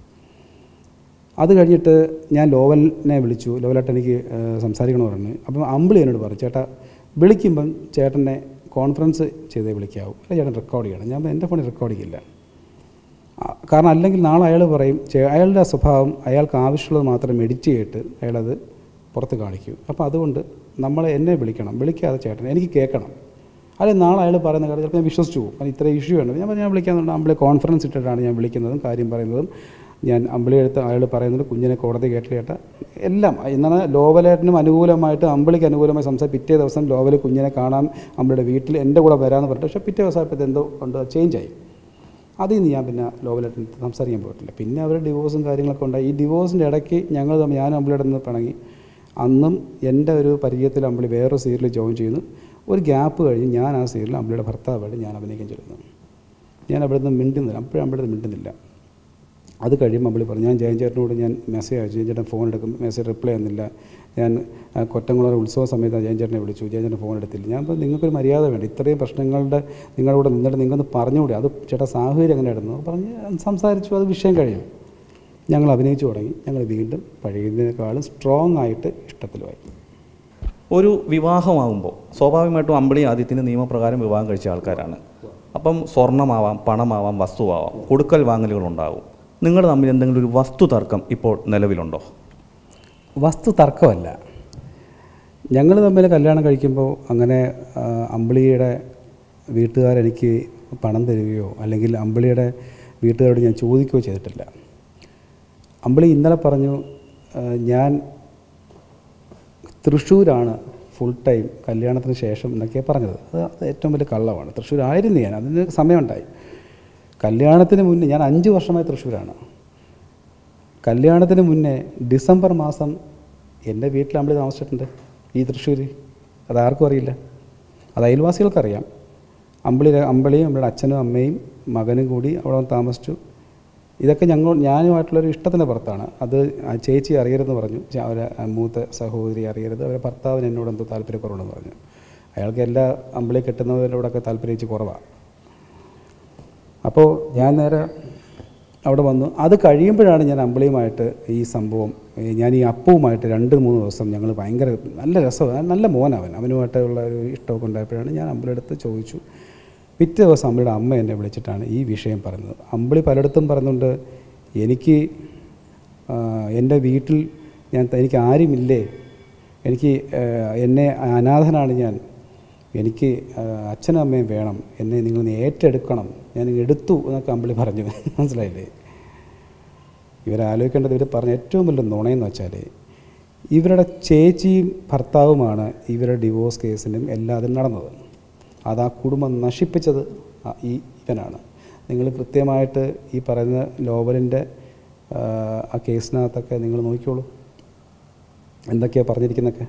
അത് കഴിഞ്ഞിട്ട് ഞാൻ ലോവലിനെ വിളിച്ചു. ലോവലായിട്ട് എനിക്ക് സംസാരിക്കണമെന്ന് പറഞ്ഞു. അപ്പം അമ്പിളി എന്നോട് പറഞ്ഞു, ചേട്ടാ വിളിക്കുമ്പം ചേട്ടനെ കോൺഫറൻസ് ചെയ്തേ വിളിക്കാവൂ, അല്ല ചേട്ടൻ റെക്കോർഡ് ചെയ്യണം. ഞാൻ എൻ്റെ ഫോണിൽ റെക്കോർഡ് ചെയ്യില്ല. കാരണം അല്ലെങ്കിൽ നാളെ അയാൾ പറയും, അയാളുടെ സ്വഭാവം അയാൾക്ക് ആവശ്യമുള്ളത് മാത്രം എഡിറ്റ് ചെയ്തിട്ട് അയാളത് പുറത്ത് കാണിക്കും. അപ്പോൾ അതുകൊണ്ട് നമ്മൾ എന്നെ വിളിക്കണം, വിളിക്കാതെ ചേട്ടൻ എനിക്ക് കേൾക്കണം. അല്ലെങ്കിൽ നാളെ അയാൾ പറയുന്ന കാര്യം ചിലപ്പോൾ ഞാൻ വിശ്വസിച്ചു പോകും. കാരണം ഇത്ര ഇഷ്യൂ ആണ്. ഞാൻ ഞാൻ വിളിക്കാന്നുണ്ട് അമ്പിളി കോൺഫറൻസ് ഇട്ടിട്ടാണ് ഞാൻ വിളിക്കുന്നതും കാര്യം പറയുന്നതും. ഞാൻ അമ്പിളി എടുത്ത് അയാൾ പറയുന്നത് കുഞ്ഞിനെ കോടതി കേട്ടില്ല ചേട്ടാ എല്ലാം. എന്നാൽ ലോവലേട്ടനും അനുകൂലമായിട്ട് അമ്പിളിക്ക് അനുകൂലമായി സംസാരിച്ച് പിറ്റേ ദിവസം ലോവൽ കുഞ്ഞിനെ കാണാൻ അമ്പിളിയുടെ വീട്ടിൽ എൻ്റെ കൂടെ വരാമെന്ന് പറഞ്ഞിട്ട്, പക്ഷേ പിറ്റേ ദിവസമായപ്പോൾ എന്തോ കൊണ്ട് ചേഞ്ചായി. അതിൽ നിന്ന് ഞാൻ പിന്നെ ലോവലായിട്ട് സംസാരിക്കാൻ പോയിട്ടില്ല. പിന്നെ അവർ ഡിവോഴ്സും കാര്യങ്ങളൊക്കെ ഉണ്ടായി. ഈ ഡിവോഴ്സിൻ്റെ ഇടയ്ക്ക് ഞങ്ങൾ തമ്മിൽ ഞാൻ അമ്പിളിയുടെ നിന്ന് പിണങ്ങി. അന്നും എൻ്റെ ഒരു പരിചയത്തിൽ അമ്പിളി വേറൊരു സീരിയൽ ജോയിൻ ചെയ്യുന്നു. ഒരു ഗ്യാപ്പ് കഴിഞ്ഞ് ഞാൻ ആ സീരിയലിൽ അമ്പിളിയുടെ ഭർത്താവായിട്ട് ഞാൻ അഭിനയിക്കാൻ ചെല്ലുന്നു. ഞാൻ അവിടെ നിന്ന് മിണ്ടുന്നില്ല, അപ്പോഴും അമ്പിളിയുടെ മിണ്ടുന്നില്ല. അത് കഴിയുമ്പോൾ അമ്പിളി പറഞ്ഞു, ഞാൻ ജയൻ ചേട്ടനോട് ഞാൻ മെസ്സേജ് അയച്ചു, ജയൻ ചേട്ടൻ ഫോൺ എടുക്കും, മെസ്സേജ് റിപ്ലൈ ചെയ്യുന്നില്ല. ഞാൻ കൊറ്റംകുളം ഉത്സവ സമയത്ത് ജയൻ ചേട്ടനെ വിളിച്ചു, ജയൻ ചേട്ടൻ ഫോൺ എടുത്തില്ല. ഞാൻ ഇപ്പോൾ നിങ്ങൾക്കൊരു മര്യാദ വേണ്ട, ഇത്രയും പ്രശ്നങ്ങളുടെ നിങ്ങളുടെ കൂടെ നിന്നിട്ട് നിങ്ങൾക്കൊന്ന് പറഞ്ഞുകൂടി, അത് ചേട്ടാ സാഹചര്യം എങ്ങനെ ആയിരുന്നു പറഞ്ഞ് സംസാരിച്ചു. അത് വിഷയം കഴിയും. ഞങ്ങൾ അഭിനയിച്ചു തുടങ്ങി. ഞങ്ങൾ വീണ്ടും പഴയതിനേക്കാളും സ്ട്രോങ് ആയിട്ട് ഇഷ്ടത്തിലുമായി. ഒരു വിവാഹമാകുമ്പോൾ സ്വാഭാവികമായിട്ടും അമ്പിളി ആദിത്യന് നിയമപ്രകാരം വിവാഹം കഴിച്ച ആൾക്കാരാണ്. അപ്പം സ്വർണ്ണമാവാം, പണമാവാം, വസ്തുവാവാം, കൊടുക്കൽ വാങ്ങലുകളുണ്ടാകും. നിങ്ങൾ തമ്മിൽ എന്തെങ്കിലും ഒരു വസ്തു തർക്കം ഇപ്പോൾ നിലവിലുണ്ടോ? വസ്തു തർക്കമല്ല. ഞങ്ങൾ തമ്മിൽ കല്യാണം കഴിക്കുമ്പോൾ അങ്ങനെ അമ്പിളിയുടെ വീട്ടുകാരെനിക്ക് പണം തരികയോ അല്ലെങ്കിൽ അമ്പിളിയുടെ വീട്ടുകാരോട് ഞാൻ ചോദിക്കുകയോ ചെയ്തിട്ടില്ല. അമ്പിളി ഇന്നലെ പറഞ്ഞു, ഞാൻ തൃശ്ശൂരാണ് ഫുൾ ടൈം കല്യാണത്തിന് ശേഷം എന്നൊക്കെയാണ് പറഞ്ഞത്. അത് അത് ഏറ്റവും വലിയ കള്ളമാണ്. തൃശ്ശൂരായിരുന്നു ഞാൻ, അതിന് സമയമുണ്ടായി. കല്യാണത്തിന് മുന്നേ ഞാൻ അഞ്ച് വർഷമായി തൃശ്ശൂരാണ്. കല്യാണത്തിന് മുന്നേ ഡിസംബർ മാസം എൻ്റെ വീട്ടിൽ അമ്പിളി താമസിച്ചിട്ടുണ്ട് ഈ തൃശ്ശൂർ. അതാർക്കും അറിയില്ല, അത് അയൽവാസികൾക്കറിയാം. അമ്പിളി അമ്പിളിയും അമ്പിളിയുടെ അച്ഛനും അമ്മയും മകനും കൂടി അവിടെ താമസിച്ചു. ഇതൊക്കെ ഞങ്ങൾ ഞാനുമായിട്ടുള്ളൊരു ഇഷ്ടത്തിൻ്റെ പുറത്താണ്. അത് ആ ചേച്ചി അറിയരുതെന്ന് പറഞ്ഞു, അവരെ മൂത്ത സഹോദരി അറിയരുത്, അവരെ ഭർത്താവിന് എന്നോട് എന്തോ താല്പര്യക്കുറവുണ്ടെന്ന് പറഞ്ഞു. അയാൾക്ക് എല്ലാ അമ്പിളി കെട്ടുന്നവരോടൊക്കെ താല്പര്യം വെച്ച് കുറവാണ്. അപ്പോൾ ഞാൻ നേരെ അവിടെ വന്നു. അത് കഴിയുമ്പോഴാണ് ഞാൻ അമ്പിളിയുമായിട്ട് ഈ സംഭവം, ഞാൻ ഈ അപ്പവുമായിട്ട് രണ്ട് മൂന്ന് ദിവസം ഞങ്ങൾ ഭയങ്കര നല്ല രസമാണ്, നല്ല മോനവൻ, അവനുമായിട്ടുള്ള ഒരു ഇഷ്ടമൊക്കെ ഉണ്ടായപ്പോഴാണ് ഞാൻ അമ്പിളിയെടുത്ത് ചോദിച്ചു. പിറ്റേ ദിവസം അമ്പിളിയുടെ അമ്മ എന്നെ വിളിച്ചിട്ടാണ് ഈ വിഷയം പറയുന്നത്. അമ്പിളി പലയിടത്തും പറയുന്നുണ്ട്, എനിക്ക് എൻ്റെ വീട്ടിൽ ഞാൻ എനിക്ക് ആരുമില്ലേ, എനിക്ക് എന്നെ അനാഥനാണ് ഞാൻ, എനിക്ക് അച്ഛനും അമ്മയും വേണം, എന്നെ നിങ്ങൾ ഏറ്റെടുക്കണം, ഞാൻ എടുത്തു എന്നൊക്കെ അമ്പിളി പറഞ്ഞു. മനസ്സിലായില്ലേ? ഇവരാലോചിക്കേണ്ടത്, ഇവർ പറഞ്ഞ ഏറ്റവും വലിയ നുണയെന്ന് വെച്ചാൽ ഇവരുടെ ചേച്ചിയും ഭർത്താവുമാണ് ഇവരുടെ ഡിവോഴ്സ് കേസിനും എല്ലാതും നടന്നത്. അത് ആ കുടുംബം നശിപ്പിച്ചത് ഈ ഇവനാണ്. നിങ്ങൾ കൃത്യമായിട്ട് ഈ പറയുന്ന ലോവലിൻ്റെ ആ കേസിനകത്തൊക്കെ നിങ്ങൾ നോക്കിക്കോളൂ എന്തൊക്കെയാണ് പറഞ്ഞിരിക്കുന്നതൊക്കെ.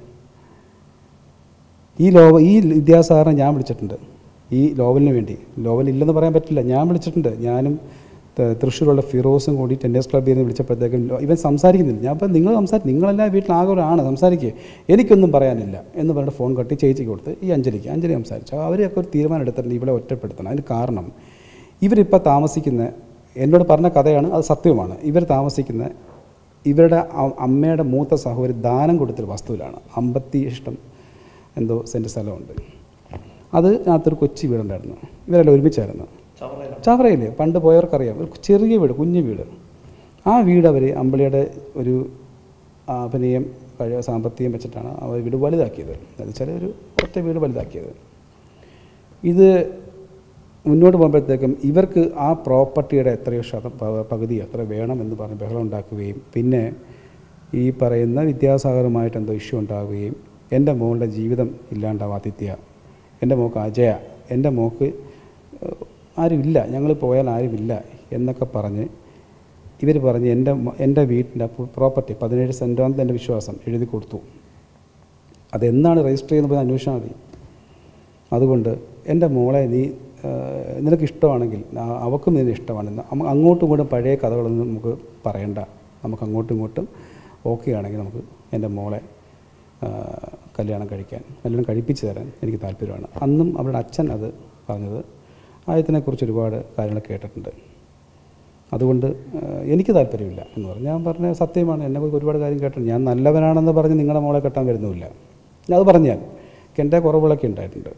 ഈ ലോവ ഈ വിദ്യാസാറിനെ ഞാൻ വിളിച്ചിട്ടുണ്ട് ഈ ലോവലിന് വേണ്ടി. ലോവൽ ഇല്ലെന്ന് പറയാൻ പറ്റില്ല, ഞാൻ വിളിച്ചിട്ടുണ്ട്. ഞാനും തൃശ്ശൂരുള്ള ഫിറോസും കൂടി ടെന്നീസ് ക്ലബ്ബിൽ നിന്ന് വിളിച്ചപ്പോഴത്തേക്കും ഇവൻ സംസാരിക്കുന്നില്ല. ഞാൻ അപ്പോൾ നിങ്ങൾ സംസാരിക്കും, നിങ്ങളെല്ലാം വീട്ടിലാകെ ഒരാണ്, സംസാരിക്കുക, എനിക്കൊന്നും പറയാനില്ല എന്ന് പറഞ്ഞിട്ട് ഫോൺ കട്ടി ചേച്ചിക്ക് കൊടുത്ത് ഈ അഞ്ജലിക്ക് അഞ്ജലി സംസാരിച്ചു. അവരൊക്കെ ഒരു തീരുമാനം എടുത്തിട്ടുണ്ട് ഇവിടെ ഒറ്റപ്പെടുത്തണം. അതിന് കാരണം ഇവരിപ്പോൾ താമസിക്കുന്ന, എന്നോട് പറഞ്ഞ കഥയാണ്, അത് സത്യവുമാണ്. ഇവർ താമസിക്കുന്ന ഇവരുടെ അമ്മയുടെ മൂത്ത സഹോദരി ദാനം കൊടുത്തൊരു വസ്തുവിലാണ്. അമ്പത്തി ഇഷ്ടം എന്തോ സെൻറ്റ് സ്ഥലമുണ്ട്. അത് അതിനകത്തൊരു കൊച്ചി വീടുണ്ടായിരുന്നു. ഇവരെല്ലാം ഒരുമിച്ചായിരുന്നു. ചവറയിൽ പണ്ട് പോയവർക്കറിയാം, ഒരു ചെറിയ വീട്, കുഞ്ഞു വീട്. ആ വീട് അവർ അമ്പിളിയുടെ ഒരു അഭിനയം കഴിയ സാമ്പത്തികം വെച്ചിട്ടാണ് അവർ വീട് വലുതാക്കിയത്. എന്ന് വെച്ചാൽ ഒരു ഒറ്റ വീട് വലുതാക്കിയത്. ഇത് മുന്നോട്ട് പോകുമ്പോഴത്തേക്കും ഇവർക്ക് ആ പ്രോപ്പർട്ടിയുടെ എത്രയോ ശതം പകുതി എത്ര വേണമെന്ന് പറഞ്ഞ് ബഹളം ഉണ്ടാക്കുകയും പിന്നെ ഈ പറയുന്ന വിദ്യാസാഗറുമായിട്ട് എന്തോ ഇഷ്യൂ ഉണ്ടാവുകയും എൻ്റെ മോളുടെ ജീവിതം ഇല്ലാണ്ടാവും ആദിത്യ, എൻ്റെ മോൾക്ക് അജയ, എൻ്റെ മോൾക്ക് ആരുമില്ല, ഞങ്ങൾ പോയാൽ ആരുമില്ല എന്നൊക്കെ പറഞ്ഞ് ഇവർ പറഞ്ഞ് എൻ്റെ എൻ്റെ വീട്ടിൻ്റെ പ്രോപ്പർട്ടി പതിനേഴ് സെൻറ്റാണെന്ന് എൻ്റെ വിശ്വാസം എഴുതി കൊടുത്തു. അതെന്നാണ് രജിസ്റ്റർ ചെയ്യുന്നത് പോയി അന്വേഷിച്ചാൽ മതി. അതുകൊണ്ട് എൻ്റെ മോളെ നീ നിനക്ക് ഇഷ്ടമാണെങ്കിൽ അവൾക്കും നിന്നെ ഇഷ്ടമാണെന്ന് അങ്ങോട്ടും ഇങ്ങോട്ടും പഴയ കഥകളൊന്നും നമുക്ക് പറയണ്ട, നമുക്ക് അങ്ങോട്ടും ഇങ്ങോട്ടും ഓക്കെ ആണെങ്കിൽ നമുക്ക് എൻ്റെ മോളെ കല്യാണം കഴിക്കാൻ കല്യാണം കഴിപ്പിച്ച് തരാൻ എനിക്ക് താല്പര്യമാണ്. അന്നും അവരുടെ അച്ഛൻ അത് പറഞ്ഞത് ആയതിനെക്കുറിച്ച് ഒരുപാട് കാര്യങ്ങൾ കേട്ടിട്ടുണ്ട്, അതുകൊണ്ട് എനിക്ക് താല്പര്യമില്ല എന്ന് പറഞ്ഞു. ഞാൻ പറഞ്ഞ സത്യമാണ്, എന്നെക്കുറിച്ച് ഒരുപാട് കാര്യം കേട്ടിട്ടുണ്ട്. ഞാൻ നല്ലവനാണെന്ന് പറഞ്ഞ് നിങ്ങളുടെ മോളെ കെട്ടാൻ വരുന്നുമില്ല, അത് പറഞ്ഞാൽ എൻ്റെ കുറവുകളൊക്കെ ഉണ്ടായിട്ടുണ്ട്.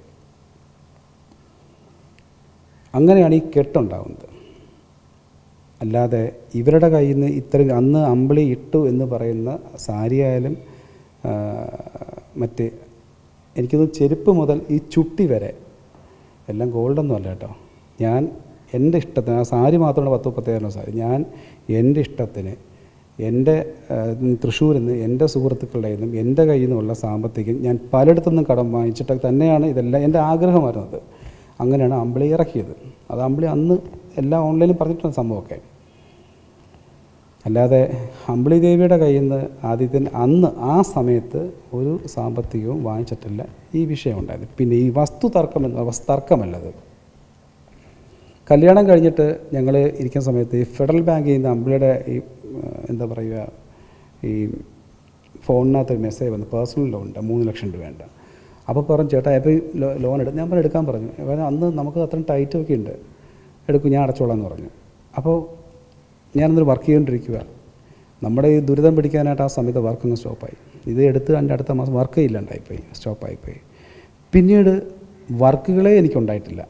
അങ്ങനെയാണ് ഈ കെട്ടുണ്ടാകുന്നത്. അല്ലാതെ ഇവരുടെ കയ്യിൽ നിന്ന് ഇത്രയും അന്ന് അമ്പിളി ഇട്ടു എന്ന് പറയുന്ന സാരി ആയാലും മറ്റ് എനിക്കൊന്ന് ചെരുപ്പ് മുതൽ ഈ ചുട്ടി വരെ എല്ലാം ഗോൾഡൊന്നും അല്ല കേട്ടോ. ഞാൻ എൻ്റെ ഇഷ്ടത്തിന്, ആ സാരി മാത്രമാണ് പത്ത് മുപ്പത്തേഴായിരം സാരി, ഞാൻ എൻ്റെ ഇഷ്ടത്തിന് എൻ്റെ തൃശ്ശൂരിൽ നിന്ന് എൻ്റെ സുഹൃത്തുക്കളുടെ നിന്നും എൻ്റെ കയ്യിൽ നിന്നുള്ള സാമ്പത്തികം ഞാൻ പലയിടത്തുനിന്നും കടം വാങ്ങിച്ചിട്ട് തന്നെയാണ് ഇതെല്ലാം എൻ്റെ ആഗ്രഹമായിരുന്നത്. അങ്ങനെയാണ് അമ്പിളി ഇറക്കിയത്. അത് അമ്പിളി അന്ന് എല്ലാം ഓൺലൈനിൽ പറഞ്ഞിട്ടുള്ള സംഭവമൊക്കെ. അല്ലാതെ അമ്പിളി ദേവിയുടെ കയ്യിൽ നിന്ന് ആദ്യത്തിന് അന്ന് ആ സമയത്ത് ഒരു സാമ്പത്തികവും വാങ്ങിച്ചിട്ടില്ല. ഈ വിഷയം ഉണ്ടായത്. പിന്നെ ഈ വസ്തു തർക്കം എന്ന വസ്തു തർക്കമല്ലത്. കല്യാണം കഴിഞ്ഞിട്ട് ഞങ്ങൾ ഇരിക്കുന്ന സമയത്ത് ഈ ഫെഡറൽ ബാങ്കിൽ നിന്ന് അമ്പിളിയുടെ ഈ എന്താ പറയുക ഈ ഫോണിനകത്ത് ഒരു മെസ്സേജ് വന്നു, പേഴ്സണൽ ലോണിൻ്റെ മൂന്ന് ലക്ഷം രൂപ വേണ്ട. അപ്പോൾ പറഞ്ഞു ചേട്ടാ എപ്പോൾ ലോൺ എടുക്കും? ഞാൻ പറഞ്ഞു എടുക്കാൻ പറഞ്ഞു. അന്ന് നമുക്ക് അത്രയും ടൈറ്റൊക്കെ ഉണ്ട്, എടുക്കും ഞാൻ അടച്ചോളാം എന്ന് പറഞ്ഞു. അപ്പോൾ ഞാനൊന്നൊരു വർക്ക് ചെയ്തുകൊണ്ടിരിക്കുക. നമ്മുടെ ഈ ദുരിതം പിടിക്കാനായിട്ട് ആ സമയത്ത് വർക്കങ്ങ് സ്റ്റോപ്പായി. ഇത് എടുത്ത് എൻ്റെ അടുത്ത മാസം വർക്ക് ഇല്ലാണ്ടായിപ്പോയി, സ്റ്റോപ്പായിപ്പോയി. പിന്നീട് വർക്കുകളെ എനിക്കുണ്ടായിട്ടില്ല,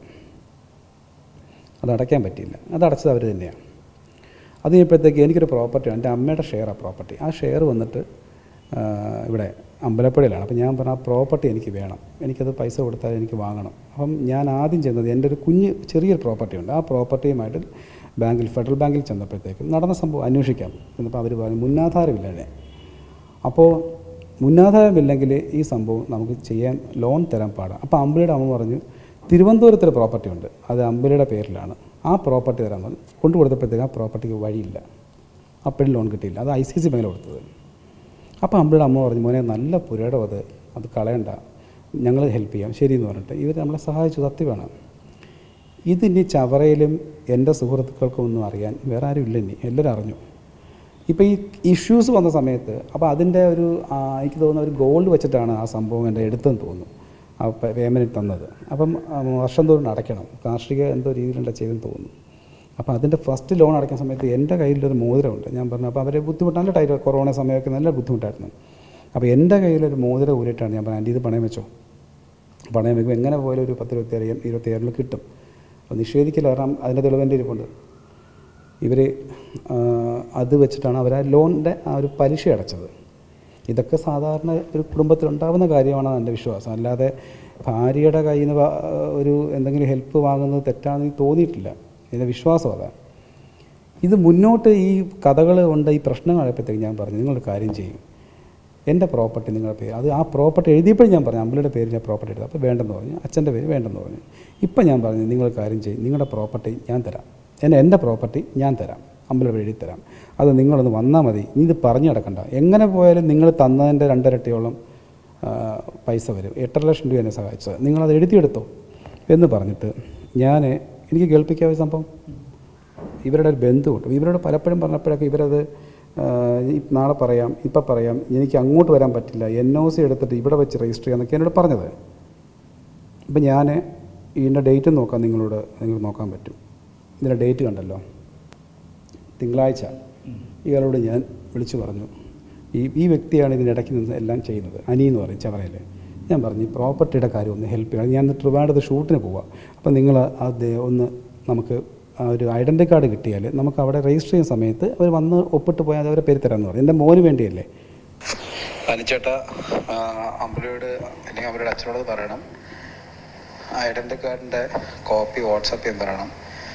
അത് അടയ്ക്കാൻ പറ്റിയില്ല. അത് അടച്ചത് അവർ തന്നെയാണ്. അത് കഴിഞ്ഞപ്പോഴത്തേക്ക് എനിക്കൊരു പ്രോപ്പർട്ടി, എൻ്റെ അമ്മയുടെ ഷെയറാണ് പ്രോപ്പർട്ടി. ആ ഷെയർ വന്നിട്ട് ഇവിടെ അമ്പലപ്പുഴയിലാണ്. അപ്പോൾ ഞാൻ പറഞ്ഞ ആ പ്രോപ്പർട്ടി എനിക്ക് വേണം, എനിക്കത് പൈസ കൊടുത്താൽ എനിക്ക് വാങ്ങണം. അപ്പം ഞാൻ ആദ്യം ചെന്നത് എൻ്റെ ഒരു കുഞ്ഞ് ചെറിയൊരു പ്രോപ്പർട്ടി ഉണ്ട്, ആ പ്രോപ്പർട്ടിയുമായിട്ട് ബാങ്കിൽ ഫെഡറൽ ബാങ്കിൽ ചെന്നപ്പോഴത്തേക്കും നടന്ന സംഭവം അന്വേഷിക്കാം എന്നപ്പോൾ അവർ പറഞ്ഞു മുന്നാധാരമില്ലേ. അപ്പോൾ മുന്നാധാരമില്ലെങ്കിൽ ഈ സംഭവം നമുക്ക് ചെയ്യാൻ ലോൺ തരാൻ പാടാം. അപ്പോൾ അമ്പിളിയുടെ അമ്മ പറഞ്ഞു തിരുവനന്തപുരത്തൊരു പ്രോപ്പർട്ടി ഉണ്ട്, അത് അമ്പിളിയുടെ പേരിലാണ്, ആ പ്രോപ്പർട്ടി തരാൻ പറഞ്ഞു. കൊണ്ടു കൊടുത്തപ്പോഴത്തേക്ക് ആ പ്രോപ്പർട്ടിക്ക് വഴിയില്ല, അപ്പോഴും ലോൺ കിട്ടിയില്ല. അത് ഐ സി സി ബാങ്കിൽ കൊടുത്തത്. അപ്പോൾ അമ്പിളിയുടെ അമ്മ പറഞ്ഞു മോനെ നല്ല പുരയുടെ അത് അത് കളയണ്ട, ഞങ്ങൾ ഹെൽപ്പ് ചെയ്യാം ശരി എന്ന് പറഞ്ഞിട്ട് ഇവർ നമ്മളെ സഹായിച്ചു. സത്യമാണ്. ഇതിനി ചവറയിലും എൻ്റെ സുഹൃത്തുക്കൾക്കും ഒന്നും അറിയാൻ വേറെ ആരും ഇല്ല, ഇനി എല്ലാവരും അറിഞ്ഞു. ഇപ്പോൾ ഈ ഇഷ്യൂസ് വന്ന സമയത്ത് അപ്പോൾ അതിൻ്റെ ഒരു എനിക്ക് തോന്നുന്ന ഒരു ഗോൾഡ് വെച്ചിട്ടാണ് ആ സംഭവം എൻ്റെ എടുത്തെന്ന് തോന്നുന്നു, ആ പേയ്മെൻറ്റ് തന്നത്. അപ്പം വർഷം തോറും അടയ്ക്കണം, കാർഷിക എന്തോ രീതിയിലുണ്ട് ചെയ്തെന്ന് തോന്നുന്നു. അപ്പോൾ അതിൻ്റെ ഫസ്റ്റ് ലോൺ അടയ്ക്കുന്ന സമയത്ത് എൻ്റെ കയ്യിലൊരു മോതിരമുണ്ട്. ഞാൻ പറഞ്ഞു അപ്പോൾ അവരെ ബുദ്ധിമുട്ട് നല്ല ടൈറ്റ്, കൊറോണ സമയമൊക്കെ നല്ല ബുദ്ധിമുട്ടായിരുന്നു. അപ്പോൾ എൻ്റെ കയ്യിലൊരു മോതിരം ഊരിട്ടാണ് ഞാൻ പറഞ്ഞു ആൻറ്റി ഇത് പണയം വെച്ചോ, പണയം വെക്കുമ്പോൾ എങ്ങനെ പോയാലും ഒരു പത്ത് ഇരുപത്തി ഏഴ് ഇരുപത്തിയേഴിൽ കിട്ടും. അപ്പോൾ നിഷേധിക്കില്ല, കാരണം അതിൻ്റെ തെളിവെൻ്റെ ഇരിപ്പുണ്ട്. ഇവർ അത് വെച്ചിട്ടാണ് അവർ ആ ലോണിൻ്റെ ആ ഒരു പലിശ അടച്ചത്. ഇതൊക്കെ സാധാരണ ഒരു കുടുംബത്തിലുണ്ടാകുന്ന കാര്യമാണെന്ന് എൻ്റെ വിശ്വാസം. അല്ലാതെ ഭാര്യയുടെ കയ്യിൽ നിന്ന് ഒരു എന്തെങ്കിലും ഹെൽപ്പ് വാങ്ങുന്നത് തെറ്റാണെന്ന് തോന്നിയിട്ടില്ല, എൻ്റെ വിശ്വാസം അതാണ്. ഇത് മുന്നോട്ട് ഈ കഥകൾ കൊണ്ട് ഈ പ്രശ്നങ്ങളായപ്പോഴത്തേക്ക് ഞാൻ പറഞ്ഞു നിങ്ങളൊരു കാര്യം ചെയ്യും, എൻ്റെ പ്രോപ്പർട്ടി നിങ്ങളുടെ പേര്, അത് ആ പ്രോപ്പർട്ടി എഴുതിയപ്പോഴും ഞാൻ പറഞ്ഞു അമ്പിളിയുടെ പേര് ഞാൻ പ്രോപ്പർട്ടി എടുത്തു. അപ്പോൾ വേണ്ടെന്ന് പറഞ്ഞു, അച്ഛൻ്റെ പേര് വേണ്ടെന്ന് പറഞ്ഞു. ഇപ്പം ഞാൻ പറഞ്ഞു നിങ്ങളൊരു കാര്യം ചെയ്യും, നിങ്ങളുടെ പ്രോപ്പർട്ടി ഞാൻ തരാം, എന്നെ എൻ്റെ പ്രോപ്പർട്ടി ഞാൻ തരാം, അമ്പിളിയുടെ എഴുതി തരാം, അത് നിങ്ങളൊന്ന് വന്നാൽ മതി, നീ ഇത് പറഞ്ഞു നടക്കണ്ട, എങ്ങനെ പോയാലും നിങ്ങൾ തന്നതിൻ്റെ രണ്ടരട്ടിയോളം പൈസ വരും, എട്ടര ലക്ഷം രൂപ എന്നെ സഹായിച്ചത്, നിങ്ങളത് എഴുതിയെടുത്തോ എന്ന് പറഞ്ഞിട്ട് ഞാൻ എനിക്ക് കേൾപ്പിക്കാവുന്ന സംഭവം ഇവരുടെ ഒരു ബന്ധു കിട്ടും. ഇവരോട് പലപ്പോഴും പറഞ്ഞപ്പോഴൊക്കെ ഇവരത് നാളെ പറയാം ഇപ്പം പറയാം, എനിക്ക് അങ്ങോട്ട് വരാൻ പറ്റില്ല, എൻ ഒ സി എടുത്തിട്ട് ഇവിടെ വെച്ച് രജിസ്റ്റർ ചെയ്യാമെന്നൊക്കെ എന്നോട് പറഞ്ഞത്. ഇപ്പം ഞാൻ ഇതിൻ്റെ ഡേറ്റ് നോക്കാം, നിങ്ങളോട് നിങ്ങൾ നോക്കാൻ പറ്റും. ഇതിൻ്റെ ഡേറ്റ് കണ്ടല്ലോ, തിങ്കളാഴ്ച ഇയാളോട് ഞാൻ വിളിച്ചു പറഞ്ഞു ഈ ഈ വ്യക്തിയാണ് ഇതിനിടയ്ക്ക് നിന്ന് എല്ലാം ചെയ്യുന്നത്, അനി എന്ന് പറയും ചവറയിൽ. ഞാൻ പറഞ്ഞു പ്രോപ്പർട്ടിയുടെ കാര്യം ഒന്ന് ഹെൽപ്പ് ചെയ്യണം, ഞാൻ ട്രിവാൻഡ്രത്ത് ഷൂട്ടിന് പോവാം, അപ്പം നിങ്ങൾ അത് ഒന്ന് നമുക്ക് ഒരു ഐഡൻറ്റി കാർഡ് കിട്ടിയാൽ നമുക്ക് അവിടെ രജിസ്റ്റർ ചെയ്യുന്ന സമയത്ത് അവർ വന്ന് ഒപ്പിട്ട് പോയാൽ അവരെ പേര് തരാമെന്ന് പറഞ്ഞു. എൻ്റെ മോന് വേണ്ടിയല്ലേ. അനിച്ചേട്ടാ അമ്പലയോട് അല്ലെങ്കിൽ അവരുടെ അച്ഛനോട് പറയണം ഐഡൻറ്റി കാർഡിൻ്റെ കോപ്പി വാട്സപ്പ് ചെയ്യാൻ പറയണം.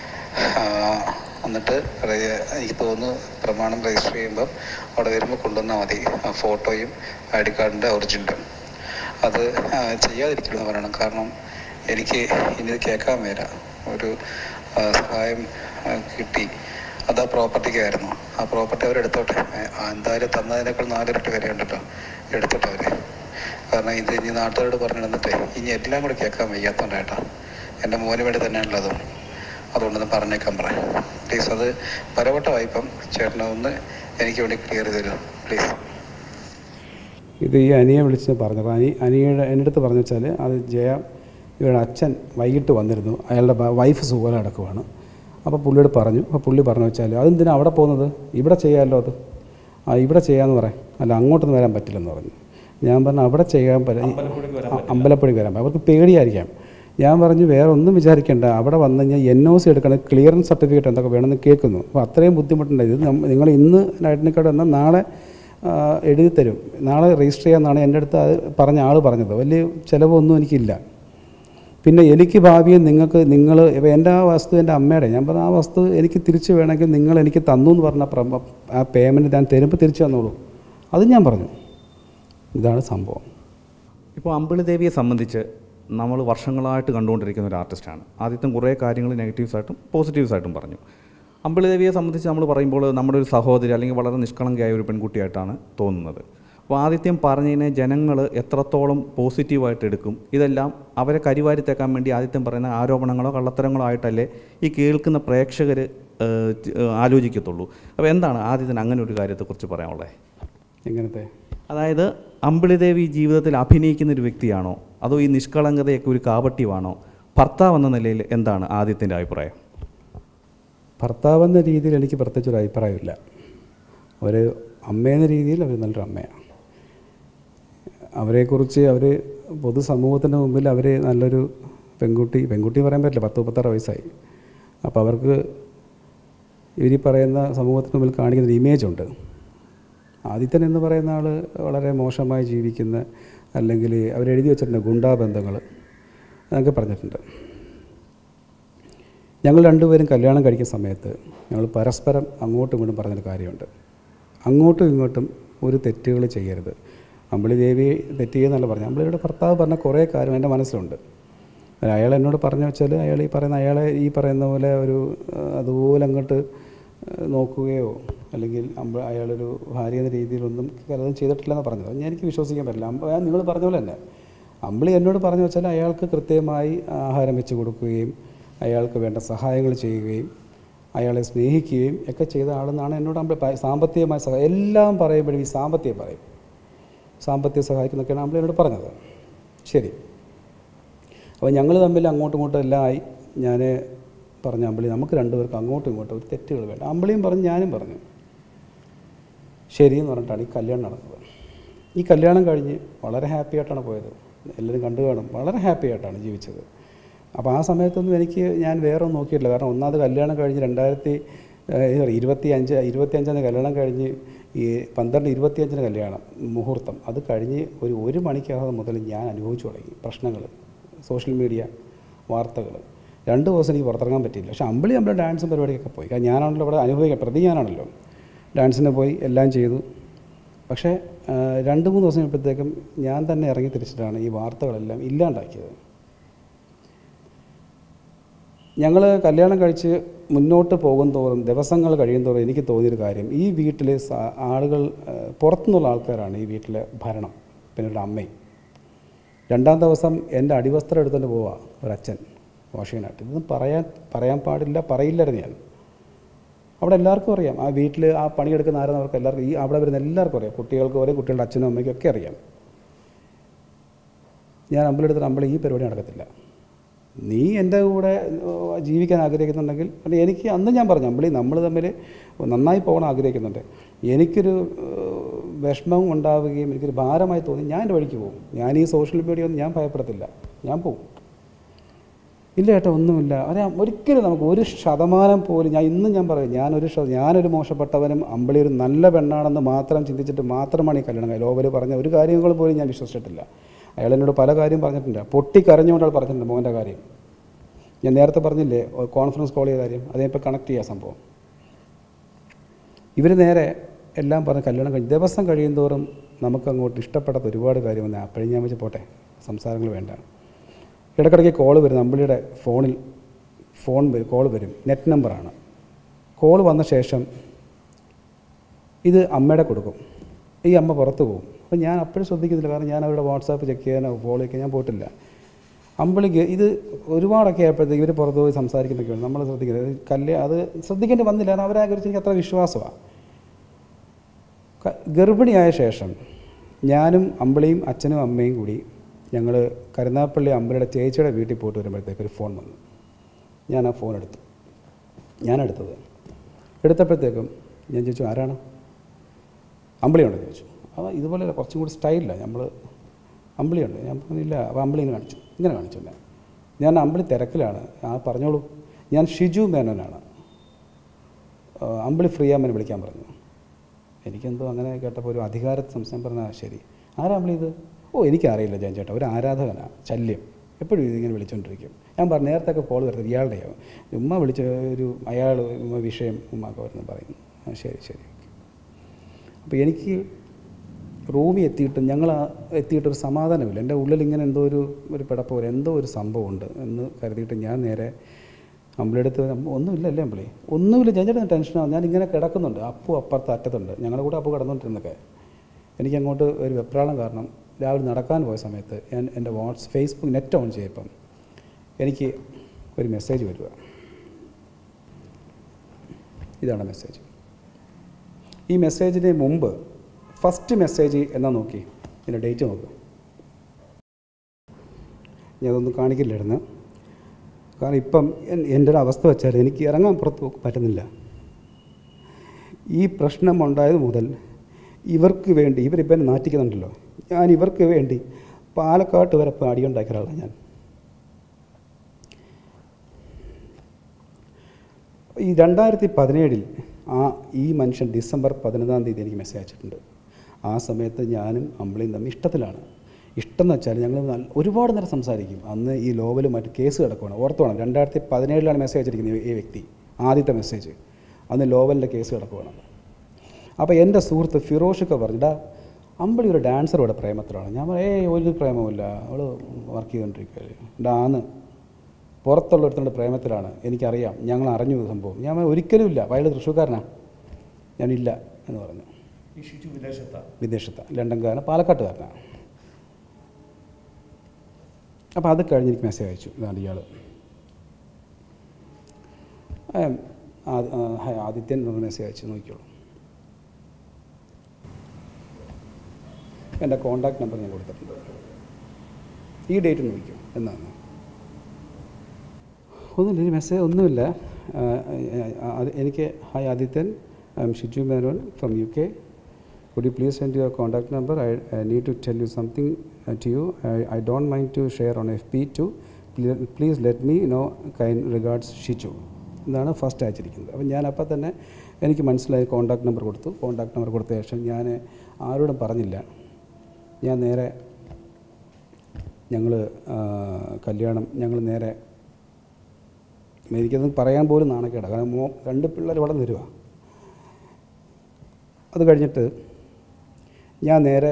എന്നിട്ട് എനിക്ക് തോന്നുന്നു പ്രമാണം രജിസ്റ്റർ ചെയ്യുമ്പം അവിടെ വരുമ്പോൾ കൊണ്ടുവന്നാൽ മതി ഫോട്ടോയും ഐ ഡി കാർഡിൻ്റെ ഒറിജിനലും. അത് ചെയ്യാതിരിക്കണമെന്ന് പറയണം. കാരണം എനിക്ക് ഇനി ഇത് കേൾക്കാൻ വര ഒരു സഹായം കിട്ടി, അത് ആ പ്രോപ്പർട്ടിക്കായിരുന്നു. ആ പ്രോപ്പർട്ടി അവരെടുത്തോട്ടെ, എന്തായാലും തന്നതിനേക്കാൾ നാലിരട്ടി വരെ ഉണ്ടല്ലോ, എടുത്തോട്ടെ അവർ. കാരണം ഇത് ഇനി നാട്ടുകാരോട് പറഞ്ഞു തന്നിട്ട് ഇനി എല്ലാം കൂടെ കേൾക്കാൻ വയ്യാത്തോണ്ടായിട്ടാ, എൻ്റെ മോന് വേണ്ടി തന്നെയാണല്ലോ അതും, അതുകൊണ്ടൊന്ന് പറഞ്ഞേക്കാൻ പറയാം പ്ലീസ്. അത് പലവട്ടമായി ഇപ്പം ചേട്ടനെ ഒന്ന് എനിക്ക് വേണ്ടി ക്ലിയർ ചെയ്ത് തരുമോ പ്ലീസ്. ഇത് ഈ അനിയെ വിളിച്ച് പറഞ്ഞു. അപ്പോൾ അനി അനിയുടെ എൻ്റെ അടുത്ത് പറഞ്ഞു വെച്ചാൽ അത് ജയ ഇവരുടെ അച്ഛൻ വൈകിട്ട് വന്നിരുന്നു, അയാളുടെ വൈഫ് സുഖം അടക്കുവാണ്. അപ്പോൾ പുള്ളിയോട് പറഞ്ഞു. അപ്പോൾ പുള്ളി പറഞ്ഞു വെച്ചാൽ അതെന്തിനാണ് അവിടെ പോകുന്നത്, ഇവിടെ ചെയ്യാമല്ലോ അത്, ആ ഇവിടെ ചെയ്യാമെന്ന് പറയാം, അല്ല അങ്ങോട്ടൊന്നും വരാൻ പറ്റില്ലെന്ന് പറഞ്ഞു. ഞാൻ പറഞ്ഞു അവിടെ ചെയ്യാൻ പറ്റും, അമ്പലപ്പുഴയ്ക്ക് വരാൻ പറ്റും, അവർക്ക് പേടിയായിരിക്കാം. ഞാൻ പറഞ്ഞു വേറെ ഒന്നും വിചാരിക്കേണ്ട, അവിടെ വന്നു കഴിഞ്ഞാൽ എൻ ഒ സി എടുക്കണം, ക്ലിയറൻസ് സർട്ടിഫിക്കറ്റ് എന്തൊക്കെ വേണമെന്ന് കേൾക്കുന്നു. അപ്പോൾ അത്രയും ബുദ്ധിമുട്ടുണ്ട്. ഇത് നിങ്ങൾ ഇന്ന് ഐഡൻറ്റി കാർഡ് വന്നാൽ നാളെ എഴുതി തരും, നാളെ രജിസ്റ്റർ ചെയ്യാമെന്നാണ് എൻ്റെ അടുത്ത് അത് പറഞ്ഞ ആൾ പറഞ്ഞത്. വലിയ ചിലവൊന്നും എനിക്കില്ല. പിന്നെ എനിക്ക് ഭാവിയിൽ നിങ്ങൾക്ക് നിങ്ങൾ ഇപ്പോൾ എൻ്റെ ആ വസ്തു എൻ്റെ അമ്മയുടെ, ഞാൻ പറഞ്ഞ ആ വസ്തു എനിക്ക് തിരിച്ച് വേണമെങ്കിൽ നിങ്ങൾ എനിക്ക് തന്നു എന്ന് പറഞ്ഞ ആ പേയ്മെൻറ്റ് ഞാൻ തരുമ്പോൾ തിരിച്ചു തന്നോളൂ, അതും ഞാൻ പറഞ്ഞു. ഇതാണ് സംഭവം. ഇപ്പോൾ അമ്പിളി ദേവിയെ സംബന്ധിച്ച് നമ്മൾ വർഷങ്ങളായിട്ട് കണ്ടുകൊണ്ടിരിക്കുന്ന ഒരു ആർട്ടിസ്റ്റാണ്. ആദ്യത്തെ കുറേ കാര്യങ്ങൾ നെഗറ്റീവ്സായിട്ടും പോസിറ്റീവ്സായിട്ടും പറഞ്ഞു. അമ്പിളി ദേവിയെ സംബന്ധിച്ച് നമ്മൾ പറയുമ്പോൾ നമ്മുടെ ഒരു സഹോദരി അല്ലെങ്കിൽ വളരെ നിഷ്കളങ്കയായ ഒരു പെൺകുട്ടിയായിട്ടാണ് തോന്നുന്നത്. അപ്പോൾ ആദിത്യം പറഞ്ഞതിനെ ജനങ്ങൾ എത്രത്തോളം പോസിറ്റീവായിട്ട് എടുക്കും, ഇതെല്ലാം അവരെ കരിവാരിത്തേക്കാൻ വേണ്ടി ആദിത്യം പറയുന്ന ആരോപണങ്ങളോ കള്ളത്തരങ്ങളോ ആയിട്ടല്ലേ ഈ കേൾക്കുന്ന പ്രേക്ഷകർ ആലോചിക്കത്തുള്ളൂ. അപ്പോൾ എന്താണ് ആദിത്യന് അങ്ങനെ ഒരു കാര്യത്തെക്കുറിച്ച് പറയാനുള്ളത്? എങ്ങനത്തെ? അതായത് അമ്പിളി ദേവി ജീവിതത്തിൽ അഭിനയിക്കുന്ന ഒരു വ്യക്തിയാണോ, അതോ ഈ നിഷ്കളങ്കതയൊക്കെ ഒരു കാപട്യമാണോ? ഭർത്താവ് എന്ന നിലയിൽ എന്താണ് ആദിത്യൻ്റെ അഭിപ്രായം? ഭർത്താവ് എന്ന രീതിയിൽ എനിക്ക് പ്രത്യേകിച്ചൊരു അഭിപ്രായമില്ല. ഒരു അമ്മയെന്ന രീതിയിൽ അവർ നല്ലൊരു അമ്മയാണ്. അവരെക്കുറിച്ച് അവർ പൊതുസമൂഹത്തിൻ്റെ മുമ്പിൽ അവർ നല്ലൊരു പെൺകുട്ടി, പെൺകുട്ടി പറയാൻ പറ്റില്ല, പത്ത് മുപ്പത്താറ് വയസ്സായി. അപ്പോൾ അവർക്ക് ഇവർ പറയുന്ന സമൂഹത്തിന് മുമ്പിൽ കാണിക്കുന്ന ഒരു ഇമേജുണ്ട്. ആദിത്യൻ എന്ന് പറയുന്ന ആൾ വളരെ മോശമായി ജീവിക്കുന്ന, അല്ലെങ്കിൽ അവരെഴുതി വെച്ചിട്ടുണ്ട് ഗുണ്ടാബന്ധങ്ങൾ എന്നൊക്കെ പറഞ്ഞിട്ടുണ്ട്. ഞങ്ങൾ രണ്ടുപേരും കല്യാണം കഴിക്കുന്ന സമയത്ത് ഞങ്ങൾ പരസ്പരം അങ്ങോട്ടും ഇങ്ങോട്ടും പറഞ്ഞൊരു കാര്യമുണ്ട്, അങ്ങോട്ടും ഇങ്ങോട്ടും ഒരു തെറ്റുകൾ ചെയ്യരുത്. അമ്പിളി ദേവി തെറ്റ് ചെയ്യുന്നല്ല പറഞ്ഞു, അമ്പിളിയുടെ ഭർത്താവ് പറഞ്ഞ കുറേ കാര്യം എൻ്റെ മനസ്സിലുണ്ട്. അയാൾ എന്നോട് പറഞ്ഞു വെച്ചാൽ അയാൾ ഈ പറയുന്ന അയാളെ ഈ പറയുന്ന പോലെ ഒരു അതുപോലെ അങ്ങോട്ട് നോക്കുകയോ അല്ലെങ്കിൽ അമ്പ അയാളൊരു ഭാര്യ എന്ന രീതിയിലൊന്നും പലതും ചെയ്തിട്ടില്ലെന്ന് പറഞ്ഞത് ഞാൻ എനിക്ക് വിശ്വസിക്കാൻ പറ്റില്ല. അമ്പ നിങ്ങൾ പറഞ്ഞ പോലെ തന്നെ അമ്പിളി എന്നോട് പറഞ്ഞു വെച്ചാൽ അയാൾക്ക് കൃത്യമായി ആഹാരം വെച്ച് കൊടുക്കുകയും അയാൾക്ക് വേണ്ട സഹായങ്ങൾ ചെയ്യുകയും അയാളെ സ്നേഹിക്കുകയും ഒക്കെ ചെയ്ത ആളെന്നാണ് എന്നോട് അമ്പിളി സാമ്പത്തികമായ സഹായം എല്ലാം പറയുമ്പോഴും ഈ സാമ്പത്തികം പറയും, സാമ്പത്തിക സഹായിക്കുന്നൊക്കെയാണ് അമ്പിളി എന്നോട് പറഞ്ഞത്. ശരി, അപ്പോൾ ഞങ്ങൾ തമ്മിൽ അങ്ങോട്ടും ഇങ്ങോട്ടും എല്ലാം ആയി. ഞാൻ പറഞ്ഞു അമ്പിളി നമുക്ക് രണ്ടുപേർക്ക് അങ്ങോട്ടും ഇങ്ങോട്ടും ഒരു തെറ്റുകൾ വേണ്ട. അമ്പിളിയും പറഞ്ഞു ഞാനും പറഞ്ഞു ശരിയെന്ന് പറഞ്ഞിട്ടാണ് ഈ കല്യാണം നടന്നത്. ഈ കല്യാണം കഴിഞ്ഞ് വളരെ ഹാപ്പി ആയിട്ടാണ് പോയത്, എല്ലാവരും കണ്ടു കാണും, വളരെ ഹാപ്പി ആയിട്ടാണ് ജീവിച്ചത്. അപ്പോൾ ആ സമയത്തൊന്നും എനിക്ക് ഞാൻ വേറെ ഒന്നും നോക്കിയിട്ടില്ല. കാരണം ഒന്നാമത് കല്യാണം കഴിഞ്ഞ് രണ്ടായിരത്തി ഇരുപത്തി അഞ്ച് ഇരുപത്തി അഞ്ചാം കല്യാണം കഴിഞ്ഞ് ഈ പന്ത്രണ്ട് ഇരുപത്തിയഞ്ചിന് കല്യാണം മുഹൂർത്തം, അത് കഴിഞ്ഞ് ഒരു ഒരു മണിക്കകം മുതൽ ഞാൻ അനുഭവിച്ചു തുടങ്ങി പ്രശ്നങ്ങൾ, സോഷ്യൽ മീഡിയ വാർത്തകൾ. രണ്ട് ദിവസം എനിക്ക് പുറത്തിറങ്ങാൻ പറ്റിയില്ല. പക്ഷേ അമ്പിളി നമ്മുടെ ഡാൻസും പരിപാടിയൊക്കെ പോയി. കാരണം ഞാനാണല്ലോ ഇവിടെ അനുഭവിക്കാൻ, പ്രതി ഞാനാണല്ലോ, ഡാൻസിന് പോയി എല്ലാം ചെയ്തു. പക്ഷേ രണ്ട് മൂന്ന് ദിവസം കഴിയുമ്പോഴത്തേക്കും ഞാൻ തന്നെ ഇറങ്ങി തിരിച്ചിട്ടാണ് ഈ വാർത്തകളെല്ലാം ഇല്ലാണ്ടാക്കിയത്. ഞങ്ങൾ കല്യാണം കഴിച്ച് മുന്നോട്ട് പോകും തോറും ദിവസങ്ങൾ കഴിയും തോറും എനിക്ക് തോന്നിയൊരു കാര്യം, ഈ വീട്ടിൽ ആളുകൾ പുറത്തുനിന്നുള്ള ആൾക്കാരാണ് ഈ വീട്ടിലെ ഭരണം, പിന്നെ ഒരു അമ്മയും. രണ്ടാം ദിവസം എൻ്റെ അടിവസ്ത്രം എടുത്തുകൊണ്ട് പോവുക ഒരച്ഛൻ വാഷിനായിട്ട്. ഇതൊന്നും പറയാൻ പറയാൻ പാടില്ല, പറയില്ലായിരുന്നു ഞാൻ. അവിടെ എല്ലാവർക്കും അറിയാം, ആ വീട്ടിൽ ആ പണിയെടുക്കുന്ന ആരെന്നവർക്ക് എല്ലാവർക്കും, ഈ അവിടെ വരുന്ന എല്ലാവർക്കും അറിയാം, കുട്ടികൾക്ക് ഒരേ കുട്ടികളുടെ അച്ഛനും അമ്മയ്ക്കും ഒക്കെ അറിയാം. ഞാൻ അമ്പലെടുത്തിട്ട് അമ്പലം ഈ പരിപാടി നടക്കത്തില്ല, നീ എൻ്റെ കൂടെ ജീവിക്കാൻ ആഗ്രഹിക്കുന്നുണ്ടെങ്കിൽ, അല്ലെങ്കിൽ എനിക്ക് അന്ന് ഞാൻ പറഞ്ഞു അമ്പളി നമ്മൾ തമ്മിൽ നന്നായി പോകണം ആഗ്രഹിക്കുന്നുണ്ട്, എനിക്കൊരു വിഷമം ഉണ്ടാവുകയും എനിക്കൊരു ഭാരമായി തോന്നി ഞാൻ എൻ്റെ വഴിക്ക് പോകും, ഞാൻ ഈ സോഷ്യൽ മീഡിയ ഒന്നും ഞാൻ ഭയപ്പെടത്തില്ല, ഞാൻ പോകും. ഇല്ല ഏട്ടാ ഒന്നുമില്ല, അറിയാം ഒരിക്കലും നമുക്ക് ഒരു ശതമാനം പോലും, ഞാൻ ഇന്നും ഞാൻ പറയും ഞാനൊരു ഞാനൊരു മോശപ്പെട്ടവനും അമ്പിളി ഒരു നല്ല പെണ്ണാണെന്ന് മാത്രം ചിന്തിച്ചിട്ട് മാത്രമാണ് ഈ കല്യാണം. ലോകര് പറഞ്ഞ ഒരു കാര്യങ്ങൾ പോലും ഞാൻ വിശ്വസിച്ചിട്ടില്ല. അയാൾ എന്നോട് പല കാര്യം പറഞ്ഞിട്ടുണ്ട്, പൊട്ടിക്കരഞ്ഞുകൊണ്ട് അയാൾ പറഞ്ഞിട്ടുണ്ട് മോൻ്റെ കാര്യം. ഞാൻ നേരത്തെ പറഞ്ഞില്ലേ കോൺഫറൻസ് കോൾ ചെയ്ത കാര്യം, അതിനിപ്പോൾ കണക്ട് ചെയ്യാൻ സംഭവം. ഇവർ നേരെ എല്ലാം പറഞ്ഞ് കല്യാണം കഴിഞ്ഞ് ദിവസം കഴിയുന്തോറും നമുക്കങ്ങോട്ട് ഇഷ്ടപ്പെടാത്ത ഒരുപാട് കാര്യം വന്നാൽ അപ്പോഴും ഞാൻ വെച്ച് പോട്ടെ സംസാരങ്ങൾ വേണ്ട. ഇടയ്ക്കിടയ്ക്ക് കോൾ വരും, അമ്പിളിയുടെ ഫോണിൽ ഫോൺ വരും, കോൾ വരും, നെറ്റ് നമ്പറാണ്. കോൾ വന്ന ശേഷം ഇത് അമ്മയുടെ കൊടുക്കും, ഈ അമ്മ പുറത്ത് പോകും. അപ്പോൾ ഞാൻ അപ്പോഴും ശ്രദ്ധിക്കുന്നില്ല, കാരണം ഞാൻ അവരുടെ വാട്സാപ്പ് ചെക്ക് ചെയ്യാനോ ഫോളോ ചെയ്യാൻ ഞാൻ പോയിട്ടില്ല. അമ്പിളിക്ക് ഇത് ഒരുപാടൊക്കെ ആയപ്പോഴത്തേക്ക് ഇവർ പുറത്ത് പോയി സംസാരിക്കുന്നൊക്കെയാണ് നമ്മൾ ശ്രദ്ധിക്കുന്നത്. കല്യാണം അത് ശ്രദ്ധിക്കേണ്ടി വന്നില്ല, കാരണം അവരെ കുറിച്ച് എനിക്ക് അത്ര വിശ്വാസമാണ്. ഗർഭിണിയായ ശേഷം ഞാനും അമ്പിളിയും അച്ഛനും അമ്മയും കൂടി ഞങ്ങൾ കരുനാഗപ്പള്ളി അമ്പിളിയുടെ ചേച്ചിയുടെ വീട്ടിൽ പോയിട്ട് വരുമ്പോഴത്തേക്ക് ഒരു ഫോൺ വന്നു. ഞാൻ ആ ഫോൺ എടുത്തു. ഞാനെടുത്തത് എടുത്തപ്പോഴത്തേക്കും ഞാൻ ചോദിച്ചു, ആരാണ്? അമ്പിളിയുണ്ടെന്ന് ചോദിച്ചു. അപ്പോൾ ഇതുപോലെ കുറച്ചും കൂടി സ്റ്റൈലില്ല, നമ്മൾ അമ്പിളിയുണ്ട്. ഞാൻ പറഞ്ഞില്ല. അപ്പോൾ അമ്പിളി ഇങ്ങനെ കാണിച്ചു, ഇങ്ങനെ കാണിച്ചു എന്നെ. ഞാൻ അമ്പിളി തിരക്കിലാണ്. ആ പറഞ്ഞോളൂ, ഞാൻ ഷിജു മേനോനാണ്, അമ്പിളി ഫ്രീ ആമെന്ന് വിളിക്കാൻ പറഞ്ഞു. എനിക്കെന്തോ അങ്ങനെ കേട്ടപ്പോൾ ഒരു അധികാരത്തെ സംശയം പറഞ്ഞാൽ ശരി, ആരാ അമ്പിളി ഇത്? ഓ എനിക്കറിയില്ല ജയൻ ചേട്ടാ, ഒരു ആരാധകനാണ്, ശല്യം, എപ്പോഴും ഇതിങ്ങനെ വിളിച്ചുകൊണ്ടിരിക്കും. ഞാൻ പറഞ്ഞു നേരത്തെയൊക്കെ കോൾ വരുന്നത് ഇയാളുടെയാവും, ഉമ്മ വിളിച്ച ഒരു അയാൾ ഉമ്മ വിഷയം ഉമ്മക്ക് വരുന്നു പറയുന്നു. ആ ശരി ശരി. അപ്പോൾ എനിക്ക് റൂമിൽ എത്തിയിട്ട് ഞങ്ങൾ എത്തിയിട്ടൊരു സമാധാനമില്ല. എൻ്റെ ഉള്ളിൽ ഇങ്ങനെ എന്തോ ഒരു ഒരു പിടപ്പ് പോലെ എന്തോ ഒരു സംഭവമുണ്ട് എന്ന് കരുതിയിട്ട് ഞാൻ നേരെ അമ്പിളിയെടുത്ത്, ഒന്നുമില്ല അല്ലേ അമ്പിളി? ഒന്നുമില്ല ചേട്ടൻ ടെൻഷനാണ്, ഞാൻ ഇങ്ങനെ കിടക്കുന്നുണ്ട്, അപ്പു അപ്പുറത്ത് അറ്റത്തുണ്ട്, ഞങ്ങളുടെ കൂടെ അപ്പു കിടന്നുകൊണ്ടിരുന്നൊക്കെ. എനിക്കങ്ങോട്ട് ഒരു വെപ്രാളം കാരണം രാവിലെ നടക്കാൻ പോയ സമയത്ത് ഞാൻ എൻ്റെ വാട്സ് ഫേസ്ബുക്ക് നെറ്റ് ഓൺ ചെയ്യപ്പം എനിക്ക് ഒരു മെസ്സേജ് വരിക. ഇതാണ് മെസ്സേജ്. ഈ മെസ്സേജിന് മുമ്പ് ഫസ്റ്റ് മെസ്സേജ് എന്നാ നോക്കി, ഇതിൻ്റെ ഡേറ്റ് നോക്കുക. ഞാനതൊന്നും കാണിക്കില്ലായിരുന്നു, കാരണം ഇപ്പം എൻ്റെ ഒരു അവസ്ഥ വെച്ചാൽ എനിക്ക് ഇറങ്ങാൻ പുറത്ത് പറ്റുന്നില്ല. ഈ പ്രശ്നം ഉണ്ടായത് മുതൽ ഇവർക്ക് വേണ്ടി, ഇവരിപ്പം നാറ്റിക്കുന്നുണ്ടല്ലോ, ഞാൻ ഇവർക്ക് വേണ്ടി പാലക്കാട്ട് വരെ ഇപ്പോൾ അടിയുണ്ടാക്കിയ ഒരാളാണ് ഞാൻ. ഈ രണ്ടായിരത്തി പതിനേഴിൽ ആ ഈ മനുഷ്യൻ ഡിസംബർ പതിനൊന്നാം തീയതി എനിക്ക് മെസ്സേജ് അയച്ചിട്ടുണ്ട്. ആ സമയത്ത് ഞാനും അമ്പിളിയും തമ്മിൽ ഇഷ്ടത്തിലാണ്. ഇഷ്ടം എന്ന് വെച്ചാൽ ഞങ്ങൾ ഒരുപാട് നേരം സംസാരിക്കും. അന്ന് ഈ ലോവലും മറ്റ് കേസ് കിടക്കുകയാണ്, ഓർത്ത് വേണം. രണ്ടായിരത്തി പതിനേഴിലാണ് മെസ്സേജ് അയച്ചിരിക്കുന്നത് ഈ വ്യക്തി, ആദ്യത്തെ മെസ്സേജ്. അന്ന് ലോവലിൻ്റെ കേസ് കിടക്കുകയാണ്. അപ്പോൾ എൻ്റെ സുഹൃത്ത് ഫിറോഷൊക്കെ പറഞ്ഞിട്ടാ അമ്പിളി ഒരു ഡാൻസറോടെ പ്രേമത്തിലാണ്. ഞാൻ പറഞ്ഞു ഏയ് ഒരു പ്രേമമില്ല, അവൾ വർക്ക് ചെയ്തുകൊണ്ടിരിക്കുകയല്ലേ. ഡാന്ന് പുറത്തുള്ളൊരുത്തരുടെ പ്രേമത്തിലാണ്, എനിക്കറിയാം, ഞങ്ങൾ അറിഞ്ഞു സംഭവം. ഞാൻ ഒരിക്കലും ഇല്ല, അയാൾ തൃശ്ശൂർക്കാരനാണ്, ഞാനില്ല എന്ന് പറഞ്ഞു. വിദേശത്താണ് വിദേശത്താണ് ലണ്ടൻകാരൻ, പാലക്കാട്ടുകാരനാണ്. അപ്പോൾ അത് കഴിഞ്ഞ് എനിക്ക് മെസ്സേജ് അയച്ചു. ഇതാണ് ഇയാൾ ആദിത്യൻ എന്നൊരു മെസ്സേജ് അയച്ചു, നോക്കിയോളൂ. എൻ്റെ കോൺടാക്ട് നമ്പർ ഞാൻ കൊടുത്തിട്ടുണ്ട്. ഈ ഡേറ്റ് നോക്കിയോ എന്നാണ്. ഒന്നുമില്ല, ഈ മെസ്സേജ് ഒന്നുമില്ല. എനിക്ക് hi Adithyan, I am Shiju Menon from U K. Could you please send your contact number? I, I need to tell you something uh, to you. I, I don't mind to share on F B too. Please, please let me know. Kind regards, Shiju. ഇതാണ് ഫസ്റ്റ് അയച്ചിരിക്കുന്നത്. അപ്പം ഞാൻ അപ്പം തന്നെ എനിക്ക് മനസ്സിലായി, കോൺടാക്ട് നമ്പർ കൊടുത്തു. കോൺടാക്ട് നമ്പർ കൊടുത്ത ശേഷം ഞാൻ ആരോടും പറഞ്ഞില്ല. ഞാൻ നേരെ ഞങ്ങൾ കല്യാണം ഞങ്ങൾ നേരെ എനിക്കത് പറയാൻ പോലും നാണക്കേടാണ്, കാരണം മോ രണ്ട് പിള്ളേർ ഇവിടെ തരുക. അത് കഴിഞ്ഞിട്ട് ഞാൻ നേരെ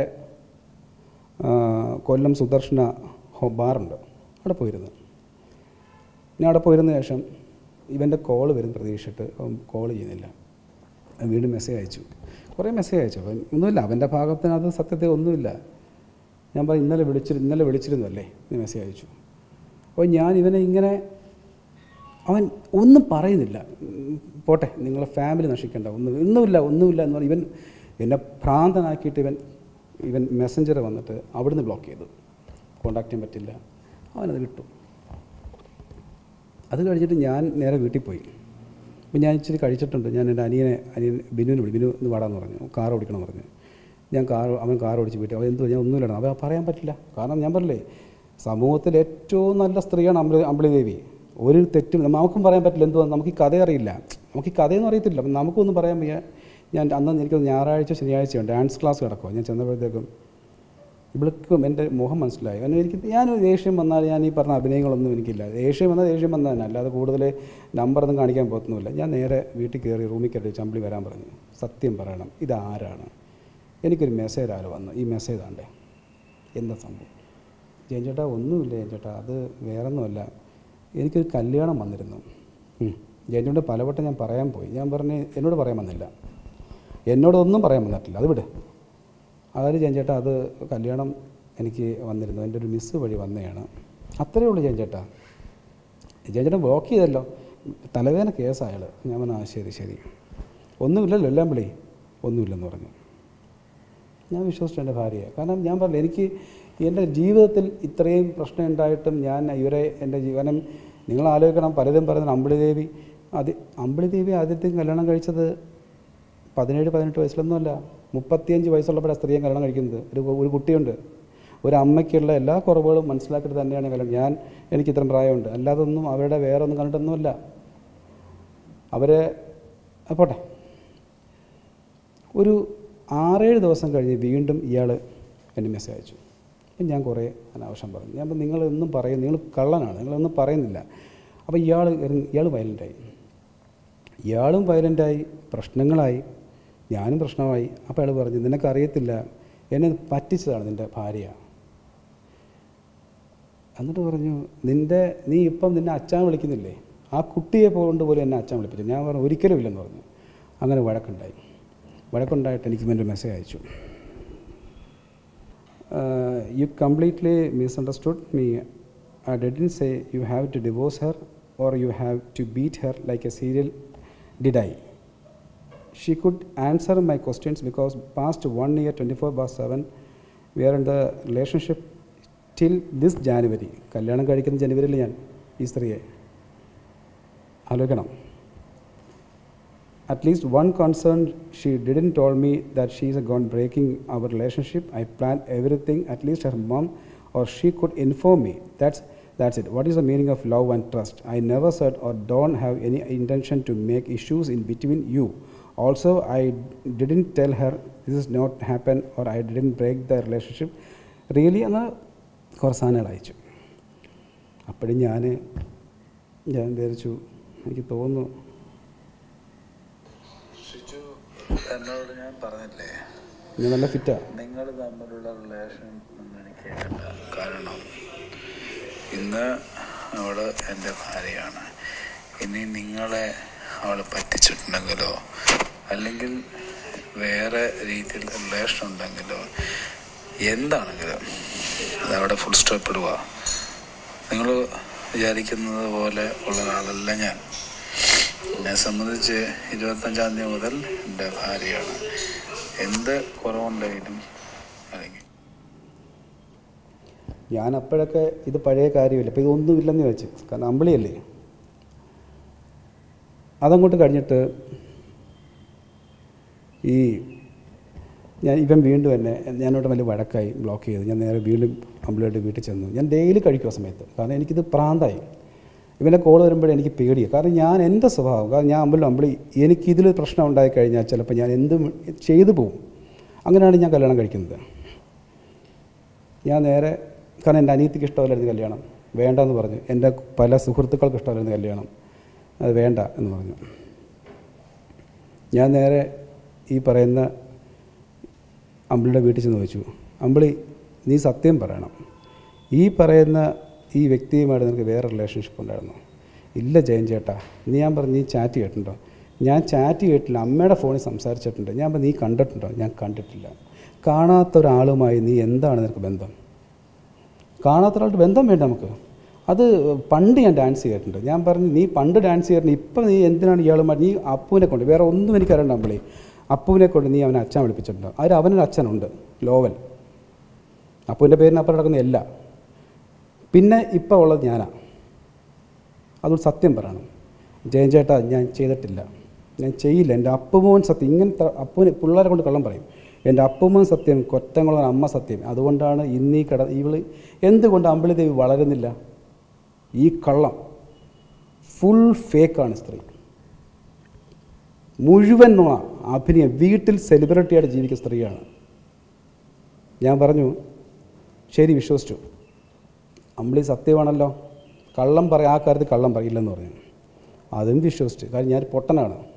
കൊല്ലം സുദർശന ഹോ ബാറുണ്ട്, അവിടെ പോയിരുന്നു. ഞാൻ അവിടെ പോയിരുന്ന ശേഷം ഇവൻ്റെ കോൾ വരും പ്രതീക്ഷിച്ചിട്ട് അവൻ കോൾ ചെയ്യുന്നില്ല. വീണ്ടും മെസ്സേജ് അയച്ചു, കുറേ മെസ്സേജ് അയച്ചു. അപ്പം ഒന്നുമില്ല, അവൻ്റെ ഭാഗത്തിനകത്ത് സത്യത്തിൽ ഒന്നുമില്ല. ഞാൻ പറഞ്ഞു ഇന്നലെ വിളിച്ചിരുന്നു ഇന്നലെ വിളിച്ചിരുന്നു അല്ലേ എന്ന് മെസ്സേജ് അയച്ചു. അപ്പോൾ ഞാൻ ഇവനെ ഇങ്ങനെ, അവൻ ഒന്നും പറയുന്നില്ല. പോട്ടെ, നിങ്ങളെ ഫാമിലി നശിക്കേണ്ട, ഒന്നും ഒന്നുമില്ല ഒന്നുമില്ല എന്ന് പറഞ്ഞ് ഇവൻ എന്നെ ഭ്രാന്തനാക്കിയിട്ട് ഇവൻ ഇവൻ മെസ്സഞ്ചർ വന്നിട്ട് അവിടുന്ന് ബ്ലോക്ക് ചെയ്തു. കോണ്ടാക്ട് ചെയ്യാൻ പറ്റില്ല, അവനത് വിട്ടു. അത് കഴിഞ്ഞിട്ട് ഞാൻ നേരെ വീട്ടിൽ പോയി. അപ്പോൾ ഞാൻ ഇച്ചിരി കഴിച്ചിട്ടുണ്ട്. ഞാൻ എൻ്റെ അനിയനെ അനിയൻ ബിനുവിന് വിളി, ബിനു എന്ന് വാടാന്ന് പറഞ്ഞു, കാർ ഓടിക്കണം പറഞ്ഞു. ഞാൻ കാർ അവൻ കാർ ഓടിച്ച് വീട്ടിൽ. അവൻ എന്തോ ഞാൻ ഒന്നുമില്ല, അവൻ പറയാൻ പറ്റില്ല. കാരണം ഞാൻ പറഞ്ഞില്ലേ, സമൂഹത്തിൽ ഏറ്റവും നല്ല സ്ത്രീയാണ് അമ്പിളി അമ്പിളി ദേവി. ഒരു തെറ്റും നമുക്കും പറയാൻ പറ്റില്ല. എന്തുവാ, നമുക്ക് ഈ കഥ അറിയില്ല, നമുക്ക് ഈ കഥയൊന്നും അറിയത്തില്ല. അപ്പം നമുക്കൊന്നും പറയാൻ വയ്യ. ഞാൻ അന്ന് എനിക്ക് ഞായറാഴ്ച ശനിയാഴ്ചയുണ്ട് ഡാൻസ് ക്ലാസ് കിടക്കുക. ഞാൻ ചെന്നപ്പോഴത്തേക്കും ഇവൾക്കും എൻ്റെ മുഖം മനസ്സിലായി. കാരണം എനിക്ക് ഞാൻ ദേഷ്യം വന്നാൽ ഞാൻ ഈ പറഞ്ഞ അഭിനയങ്ങളൊന്നും എനിക്കില്ല. ദേഷ്യം വന്നാൽ ദേഷ്യം വന്നാൽ തന്നെ, അല്ലാതെ കൂടുതൽ നമ്പറൊന്നും കാണിക്കാൻ പോകത്തൊന്നുമില്ല. ഞാൻ നേരെ വീട്ടിൽ കയറി റൂമിൽ കയറി ചമ്പിളി വരാൻ പറഞ്ഞു. സത്യം പറയണം, ഇതാരാണ്? എനിക്കൊരു മെസ്സേജ് ആരോ വന്നു. ഈ മെസ്സേജ് ആണ്ടേ, എന്താ സംഭവം? ജയൻ ചേട്ടാ ഒന്നുമില്ല ജയൻ ചേട്ടാ, അത് വേറൊന്നുമല്ല, എനിക്കൊരു കല്യാണം വന്നിരുന്നു. ജയൻ ചേട്ടൻ പലവട്ടം ഞാൻ പറയാൻ പോയി. ഞാൻ പറഞ്ഞ് എന്നോട് പറയാൻ വന്നില്ല, എന്നോടൊന്നും പറയാൻ വന്നിട്ടില്ല, അത് വിട്. അതായത് ജയൻ ചേട്ടാ, അത് കല്യാണം എനിക്ക് വന്നിരുന്നു, എൻ്റെ ഒരു മിസ് വഴി വന്നതാണ്, അത്രയേ ഉള്ളൂ ജയൻ ചേട്ടാ. ജയൻ ചേട്ടൻ ബ്ലോക്ക് ചെയ്തല്ലോ, തലവേദന കേസായാൾ. ഞാൻ പറഞ്ഞു ആ ശരി ശരി, ഒന്നുമില്ലല്ലോ എല്ലാം വിളി, ഒന്നുമില്ലെന്ന് പറഞ്ഞു. ഞാൻ വിശ്വസിച്ചു എൻ്റെ ഭാര്യയെ. കാരണം ഞാൻ പറഞ്ഞില്ല, എനിക്ക് എൻ്റെ ജീവിതത്തിൽ ഇത്രയും പ്രശ്നം ഉണ്ടായിട്ടും ഞാൻ ഇവരെ എൻ്റെ ജീവനം നിങ്ങൾ ആലോചിക്കണം. പലതും പറയുന്നത് അമ്പിളി ദേവി അത് അമ്പിളി ദേവി ആദ്യത്തെ കല്യാണം കഴിച്ചത് പതിനേഴ് പതിനെട്ട് വയസ്സിലൊന്നുമല്ല, മുപ്പത്തിയഞ്ച് വയസ്സുള്ളപ്പോഴാണ് സ്ത്രീയെ കല്യാണം കഴിക്കുന്നത്. ഒരു ഒരു കുട്ടിയുണ്ട്. ഒരു അമ്മയ്ക്കുള്ള എല്ലാ കുറവുകളും മനസ്സിലാക്കിയിട്ട് തന്നെയാണ് കല്യാണം. ഞാൻ എനിക്ക് ഇത്രയും പ്രായമുണ്ട്, അല്ലാതൊന്നും അവരുടെ വേറെ ഒന്നും കണ്ടിട്ടൊന്നുമല്ല. അവരെ പോട്ടെ. ഒരു ആറേഴ് ദിവസം കഴിഞ്ഞ് വീണ്ടും ഇയാൾ എൻ്റെ മെസ്സേജ് അയച്ചു. അപ്പം ഞാൻ കുറേ അനാവശ്യം പറഞ്ഞു. ഞാൻ അപ്പം നിങ്ങളൊന്നും പറയും, നിങ്ങൾ കള്ളനാണ്, നിങ്ങളൊന്നും പറയുന്നില്ല. അപ്പോൾ ഇയാൾ ഇയാൾ വയലൻ്റായി, ഇയാളും വയലൻ്റായി, പ്രശ്നങ്ങളായി, ഞാനും പ്രശ്നമായി. അപ്പോൾ അയാൾ പറഞ്ഞു, നിനക്കറിയത്തില്ല, എന്നെ പറ്റിച്ചതാണ് നിൻ്റെ ഭാര്യ. എന്നിട്ട് പറഞ്ഞു, നിൻ്റെ നീ ഇപ്പം നിന്നെ അച്ഛൻ വിളിക്കുന്നില്ലേ, ആ കുട്ടിയെ കൊണ്ട് പോലും എന്നെ അച്ഛൻ വിളിപ്പിച്ചു. ഞാൻ പറഞ്ഞു ഒരിക്കലും ഇല്ലെന്ന് പറഞ്ഞു. അങ്ങനെ വഴക്കുണ്ടായി. വഴക്കുണ്ടായിട്ട് എനിക്ക് എൻ്റെ മെസ്സേജ് അയച്ചു. You completely misunderstood me. I didn't say you have to divorce her or you have to beat her like a serial. Did I? She could answer my questions because past one year, twenty-four by seven, we are in the relationship till this January. കല്യാണം കഴിക്കുന്ന ജനുവരിയിൽ ഞാൻ ഈ സ്ത്രീയെ ആലോചിക്കണം. At least one concern, she didn't told me that she is gone breaking our relationship. I planned everything. At least her mom or she could inform me. That's that's it. What is the meaning of love and trust? I never said or don't have any intention to make issues in between you. Also, I didn't tell her this is not happen or I didn't break the relationship. Really, എന്നാൽ കുറച്ച് സാധനങ്ങൾ അയച്ചു. അപ്പോഴും ഞാൻ ഞാൻ വിചാരിച്ചു, എനിക്ക് തോന്നുന്നു എന്നോട് ഞാൻ പറഞ്ഞില്ലേ, ഞാൻ നല്ല ഫിറ്റാ, നിങ്ങൾ തമ്മിലുള്ള റിലേഷൻ ഒന്നും എനിക്ക് കേട്ടില്ല. കാരണം ഇന്ന് അവൾ എൻ്റെ ഭാര്യയാണ്. ഇനി നിങ്ങളെ അവൾ പറ്റിച്ചിട്ടുണ്ടെങ്കിലോ അല്ലെങ്കിൽ വേറെ രീതിയിൽ റിലേഷൻ ഉണ്ടെങ്കിലോ എന്താണെങ്കിലും അതവിടെ ഫുൾ സ്റ്റോപ്പ് ഇടുക. നിങ്ങൾ വിചാരിക്കുന്നത് പോലെ ഉള്ള ഒരാളല്ല ഞാൻ. എന്നെ സംബന്ധിച്ച് ഇരുപത്തഞ്ചാം തീയതി മുതൽ എൻ്റെ ഭാര്യയാണ്. എന്ത് കുറവുണ്ടെങ്കിലും അല്ലെങ്കിൽ ഞാൻ അപ്പോഴൊക്കെ ഇത് പഴയ കാര്യമില്ല, അപ്പോൾ ഇതൊന്നുമില്ലെന്ന് വെച്ച്, കാരണം അമ്പിളിയല്ലേ. അതങ്ങോട്ട് കഴിഞ്ഞിട്ട് ഈ ഞാൻ ഇവൻ വീണ്ടും എന്നെ ഞാനോട്ട് വലിയ വഴക്കായി ബ്ലോക്ക് ചെയ്തു. ഞാൻ നേരെ വീണ്ടും അമ്പിളിയായിട്ട് വീട്ടിൽ ചെന്നു. ഞാൻ ഡെയിലി കഴിക്കുന്ന സമയത്ത്, കാരണം എനിക്കിത് പ്രാന്തായി. ഇവൻ്റെ കോൾ വരുമ്പോഴേ എനിക്ക് പേടിയാണ്. കാരണം ഞാൻ എൻ്റെ സ്വഭാവം, കാരണം ഞാൻ അമ്പിളി അമ്പിളി എനിക്കിതിൽ പ്രശ്നം ഉണ്ടായിക്കഴിഞ്ഞാൽ ചിലപ്പോൾ ഞാൻ എന്തും ചെയ്തു പോകും. അങ്ങനെയാണ് ഞാൻ കല്യാണം കഴിക്കുന്നത്. ഞാൻ നേരെ, കാരണം എൻ്റെ അനിയത്തിക്ക് ഇഷ്ടമല്ലായിരുന്നു കല്യാണം, വേണ്ടെന്ന് പറഞ്ഞു. എൻ്റെ പല സുഹൃത്തുക്കൾക്ക് ഇഷ്ടമല്ലായിരുന്നു കല്യാണം, അത് വേണ്ട എന്ന് പറഞ്ഞു. ഞാൻ നേരെ ഈ പറയുന്ന അമ്പിളിയുടെ വീട്ടിൽ ചെന്ന് ചോദിച്ചു, അമ്പിളി നീ സത്യം പറയണം, ഈ പറയുന്ന ഈ വ്യക്തിയുമായിട്ട് നിനക്ക് വേറെ റിലേഷൻഷിപ്പ് ഉണ്ടായിരുന്നു? ഇല്ല ജയൻ ചേട്ടാ. നീ ഞാൻ പറഞ്ഞു, നീ ചാറ്റ് ചെയ്തിട്ടുണ്ടോ? ഞാൻ ചാറ്റ് ചെയ്തിട്ടില്ല, അമ്മയുടെ ഫോണിൽ സംസാരിച്ചിട്ടുണ്ട്. ഞാൻ പറഞ്ഞു, നീ കണ്ടിട്ടുണ്ടോ? ഞാൻ കണ്ടിട്ടില്ല. കാണാത്ത ഒരാളുമായി നീ എന്താണ് നിനക്ക് ബന്ധം? കാണാത്ത ഒരാളുടെ ബന്ധം വേണ്ട നമുക്ക്. അത് പണ്ട് ഞാൻ ഡാൻസ് ചെയ്തിട്ടുണ്ട്. ഞാൻ പറഞ്ഞു, നീ പണ്ട് ഡാൻസ് ചെയ്തിട്ടുണ്ട്, ഇപ്പം നീ എന്തിനാണ് ഇയാളുമായി? നീ അപ്പുവിനെ കൊണ്ട്, വേറെ ഒന്നും എനിക്കറിയണ്ട അമ്പിളി, അപ്പുവിനെ കൊണ്ട് നീ അവനെ അച്ഛൻ വിളിപ്പിച്ചിട്ടുണ്ടോ? അതിൽ അവനൊരു അച്ഛനുണ്ട്, ലോവൽ. അപ്പുവിൻ്റെ പേരിന് അപ്പുറം നടക്കുന്ന എല്ലാ. പിന്നെ ഇപ്പം ഉള്ളത് ഞാനാ. അതുകൊണ്ട് സത്യം പറയണം ജയൻ ചേട്ടാ, ഞാൻ ചെയ്തിട്ടില്ല, ഞാൻ ചെയ്യില്ല. എൻ്റെ അപ്പുമോൻ സത്യം. ഇങ്ങനത്തെ അപ്പുവിനെ പിള്ളേരെ കൊണ്ട് കള്ളം പറയും. എൻ്റെ അപ്പുമോൻ സത്യം, കൊറ്റംകുളം അമ്മ സത്യം. അതുകൊണ്ടാണ് ഇന്നീ കട ഇവള് എന്തുകൊണ്ട് അമ്പിളി ദേവി വളരുന്നില്ല? ഈ കള്ളം ഫുൾ ഫേക്കാണ് സ്ത്രീ, മുഴുവൻ നുണ, അഭിനയം. വീട്ടിൽ സെലിബ്രിറ്റിയായിട്ട് ജീവിക്കുന്ന സ്ത്രീയാണ്. ഞാൻ പറഞ്ഞു, ശരി വിശ്വസിച്ചു, അമ്പിളി സത്യമാണല്ലോ, കള്ളം പറയും, ആ കാര്യത്തിൽ കള്ളം പറയില്ലെന്ന് പറഞ്ഞു. അതും വിശ്വസിച്ചു. കാര്യം ഞാൻ പൊട്ടനാണ്.